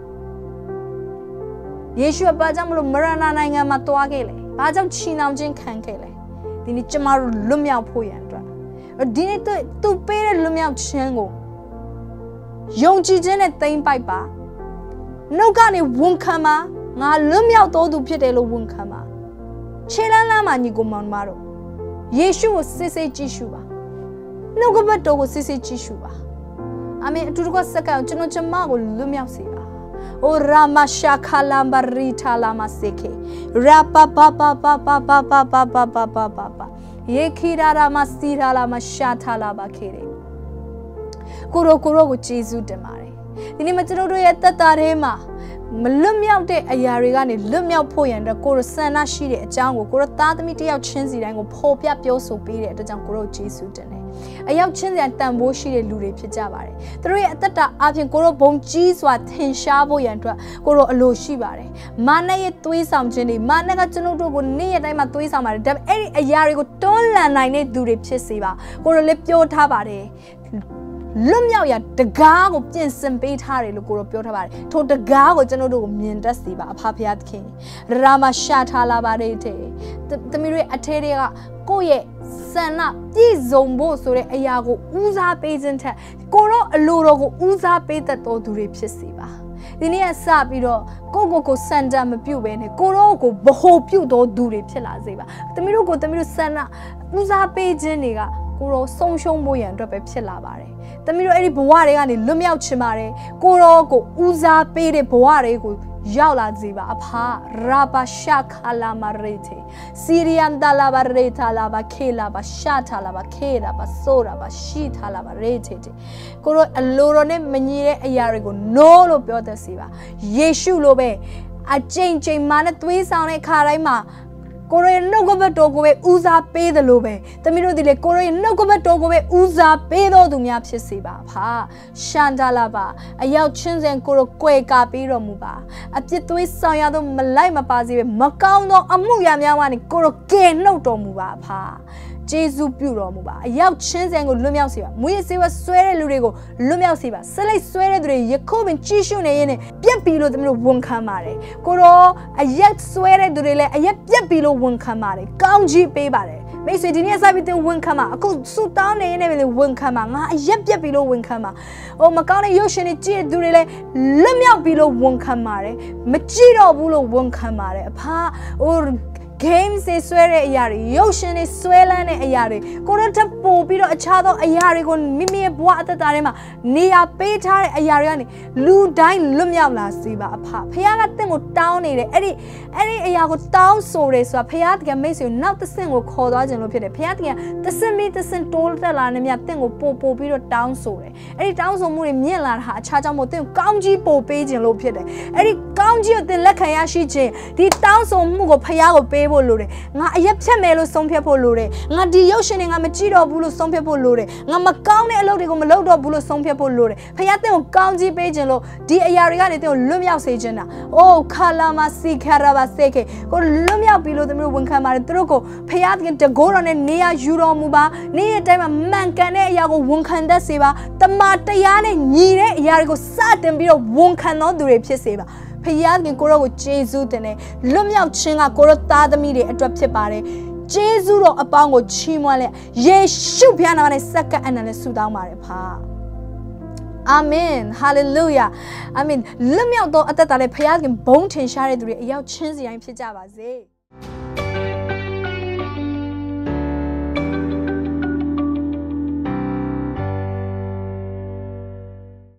Speaker 1: ယေရှုကဘာကြောင့်မလို့မရဏနိုင်ငံမှာတွားခဲ့လဲဘာကြောင့်ချီနှောင်ခြင်းခံခဲ့လဲဒီနေ့ကျမတို့လွတ်မြောက်ဖို့ရန်အတွက်ဒီနေ့သူပေးတဲ့လွတ်မြောက်ခြင်းကိုယုံကြည်ခြင်းနဲ့သိမ်းပိုက်ပါနှုတ်ကနေဝန်ခံပါငါလွတ်မြောက်တော်သူဖြစ်တယ်လို့ဝန်ခံပါခြေလမ်းလမ်းမှာညီကိုမောင်မတို့ယေရှုကိုစစ်စစ်ကြည့်ရှုပါနှုတ်ကပတ်တော်ကိုစစ်စစ်ကြည့်ရှုပါအာမင်အတူတကွစက္ကန့်ကျွန်တော်ကျမကိုလွတ်မြောက်စေပါအိုရာမရှာခလာမရီထာလာမစေခေရာပပပပပပပပပပပပပယေခိရာရာမစီရာလာမရှာထာလာပါခေတယ်ကိုရောကိုရောကိုကျေးဇူးတင်ပါတယ်ဒီနေ့မှာကျွန်တော်တို့ရဲ့သက်တာထဲမှာမလွတ်မြောက်တဲ့အရာတွေကနေလွတ်မြောက်ဖို့ရန်အတွက်ကိုရဆန္ဒရှိတဲ့အကြောင်းကိုကိုရသားသမီးတယောက်ချင်းစီတိုင်းကိုဖော်ပြပြောဆိုပေးတဲ့အတွက်ကြောင့်ကိုရောကျေးဇူးတင်တယ်အယောက်ချင်းစီတိုင်းတန်ဖိုးရှိတဲ့လူတွေဖြစ်ကြပါတယ်သူတို့ရဲ့အသက်တာအပြင်ကိုရောဘုံကြီးစွာထင်ရှားဖို့ရန်အတွက်ကိုရောအလိုရှိပါတယ်မာနရဲ့သွေးဆောင်ခြင်းတွေမာနကကျွန်တော်တို့ကိုနေ့ရက်တိုင်းမှာသွေးဆောင်ပါတယ်ဒါပေမဲ့အဲ့ဒီအရာတွေကိုတွန်းလှန်နိုင်တဲ့သူတွေဖြစ်စေပါကိုရောလည်းပြောထားပါတယ်လွတ်မြောက်ရတကားကိုပြင်ဆင်ပေးထားတယ်လို့ကိုရောပြောထားပါတယ်ထိုတကားကိုကျွန်တော်တို့ကိုမြင်တတ်စေပါအဖဖခင်သခင်ရာမရှာထားလာပါတယ်တဲ့သမီးတို့အထဲတွေကကိုယ့်ရဲ့ဆန္ဒပြည့်စုံဖို့ဆိုတဲ့အရာကိုဦးစားပေးခြင်းထက်ကိုရောအလိုတော်ကိုဦးစားပေးတတ်တော်သူတွေဖြစ်စေပါဒီနေ့ကစပြီးတော့ကိုကိုကိုစန္ဒမပြုတ်ပဲနဲ့ကိုရောကိုဗဟိုပြုတ်တော်သူတွေဖြစ်လာစေပါသမီးတို့ကိုသမီးတို့ဆန္ဒဦးစားပေးခြင်းတွေကကိုရောဆုံးရှုံးဖို့ရန်အတွက်ပဲဖြစ်လာပါတယ်။သမီးတို့အဲ့ဒီဘဝတွေကနေလွတ်မြောက်ချင်ပါတယ်။ကိုရောကိုဦးစားပေးတဲ့ဘဝတွေကိုရောက်လာစေပါအဖာရာဘရှာခလာမရေတေစီရီယန်တလာဘရေတာလာဘခေလာဘရှာတာလာဘခေလာဘဆိုရာဘရှိတာလာဘရေတေကိုရောအလိုတော်နဲ့မညီတဲ့အရာတွေကို no လို့ပြောတတ်စေပါ။ယေရှုလိုပဲအကျဉ်းချင်းမှနဲ့သွေးဆောင်တဲ့ခါတိုင်းမှာကိုရောနှုတ်ကပတ်တော်ကိုပဲဦးစားပေးတယ်လို့ပဲတမီးတို့ဒီလေကိုရောနှုတ်ကပတ်တော်ကိုပဲဦးစားပေးတော်သူများဖြစ်စေပါဖာရှန်တာလာပါအရောက်ချင်းစင်ကိုရောကွယ်ကာပေးတော်မူပါအပြစ်သွေးဆောင်ရသောမလိုက်မပါစေပဲမကောင်းသောအမှုရာများကနေကိုရောကယ်နှုတ်တော်မူပါဖာကျေးဇူးပြုတော်မူပါအရောက်ချင်းစင်ကိုလွတ်မြောက်စေပါမွေးစေဝဆွဲတဲ့လူတွေကိုလွတ်မြောက်စေပါဆလိတ်ဆွဲတဲ့သူတွေယခုပင်ကြည့်ရှုနေရင်းနဲ့ပြက်ပြီလို့တမီးတို့ဝန်ခံပါတယ်ကိုရောအရက်ဆွဲတဲ့သူတွေလည်းအရက်ပြက်ပြီလို့ဝန်ခံပါတယ်ကောင်းကြီးပေးပါတယ်မိတ်ဆွေဒီနေ့စပြီးတင်ဝန်ခံပါအခုဆူတောင်းနေနေပြီဝန်ခံပါငါအရက်ပြက်ပြီလို့ဝန်ခံပါဟိုမကောင်းတဲ့ရုပ်ရှင်တွေကြည့်တဲ့သူတွေလည်းလွတ်မြောက်ပြီလို့ဝန်ခံပါတယ်မကြည့်တော့ဘူးလို့ဝန်ခံပါတယ်အဖာဟိုgame တွေဆွဲတဲ့အရာတွေရုပ်ရှင်တွေဆွဲလန်းတဲ့အရာတွေကိုရောတက်ပို့ပြီးတော့အခြားသောအရာတွေကိုမိမိရဲ့ဘဝအသက်တာထဲမှာနေရာပေးထားတဲ့အရာတွေကနေလူတိုင်းလွတ်မြောက်လာစေပါအဖဖခင်ကတင့်ကိုတောင်းနေတယ်အဲ့ဒီအဲ့ဒီအရာကိုတောင်းဆိုတယ်ဆိုတာဖခင်တကယ်မိတ်ဆွေနောက်တစ်ဆင့်ကိုခေါ်သွားခြင်းလို့ဖြစ်တယ်ဖခင်တကယ်တစ်ဆင့်ပြီးတစ်ဆင့်တိုးတက်လာနေမြတ်တင့်ကိုပို့ပို့ပြီးတော့တောင်းဆိုတယ်အဲ့ဒီတောင်းဆိုမှုတွေမြင့်လာတာဟာအခြားကြောင့်မို့တင့်ကိုကောင်းကြီးပို့ပေးခြင်းလို့ဖြစ်တယ်အဲ့ဒီကောင်းကြီးကိုတင်လက်ခံရရှိခြင်းဒီတောင်းဆိုမှုကိုဖခင်ကိုပေးဖို့လိုတယ်ငါအရက်ဖြတ်မယ်လို့ဆုံးဖြတ်ဖို့လိုတယ်ငါဒီရုပ်ရှင်တွေငါမကြည့်တော့ဘူးလို့ဆုံးဖြတ်ဖို့လိုတယ်ငါမကောင်းတဲ့အလုပ်တွေကိုမလုပ်တော့ဘူးလို့ဆုံးဖြတ်ဖို့လိုတယ်ဖခင်တင့်ကိုကောင်းကြီးပေးခြင်းလို့ဒီအရာတွေကနေတင့်ကိုလွတ်မြောက်စေခြင်းတာအိုးခါလာမစီခါရာဘာစေကေကိုလွတ်မြောက်ပြီလို့တမျိုးဝန်ခံပါတယ်သူတို့ကိုဖခင်တကယ်တကိုးတော်နဲ့နေရယူတော်မူပါနေ့ရက်တိုင်းမှာမှန်ကန်တဲ့အရာကိုဝန်ခံတတ်စေပါတမန်တရားနဲ့ညီတဲ့အရာတွေကိုစတင်ပြီးတော့ဝန်ခံတော်သူတွေဖြစ်စေပါဖခင်ကကိုရောကိုကျေးဇူးတင်တယ်လွတ်မြောက်ခြင်းကကိုရောသားသမီးတွေအတွက်ဖြစ်ပါတယ်ကျေးဇူးတော်အပေါင်းကိုချီးမွမ်းလက်ယေရှုဖခင်နာမနဲ့စက္ကန့်အနံနဲ့ဆုတောင်းပါတယ်ဖာအာမင်ဟာလေလုယာအာမင်လွတ်မြောက်သောအသက်တာနဲ့ဖခင်ဘုန်းထင်ရှားတဲ့သူတွေအရောက်ချင်းစီတိုင်းဖြစ်ကြပါစေ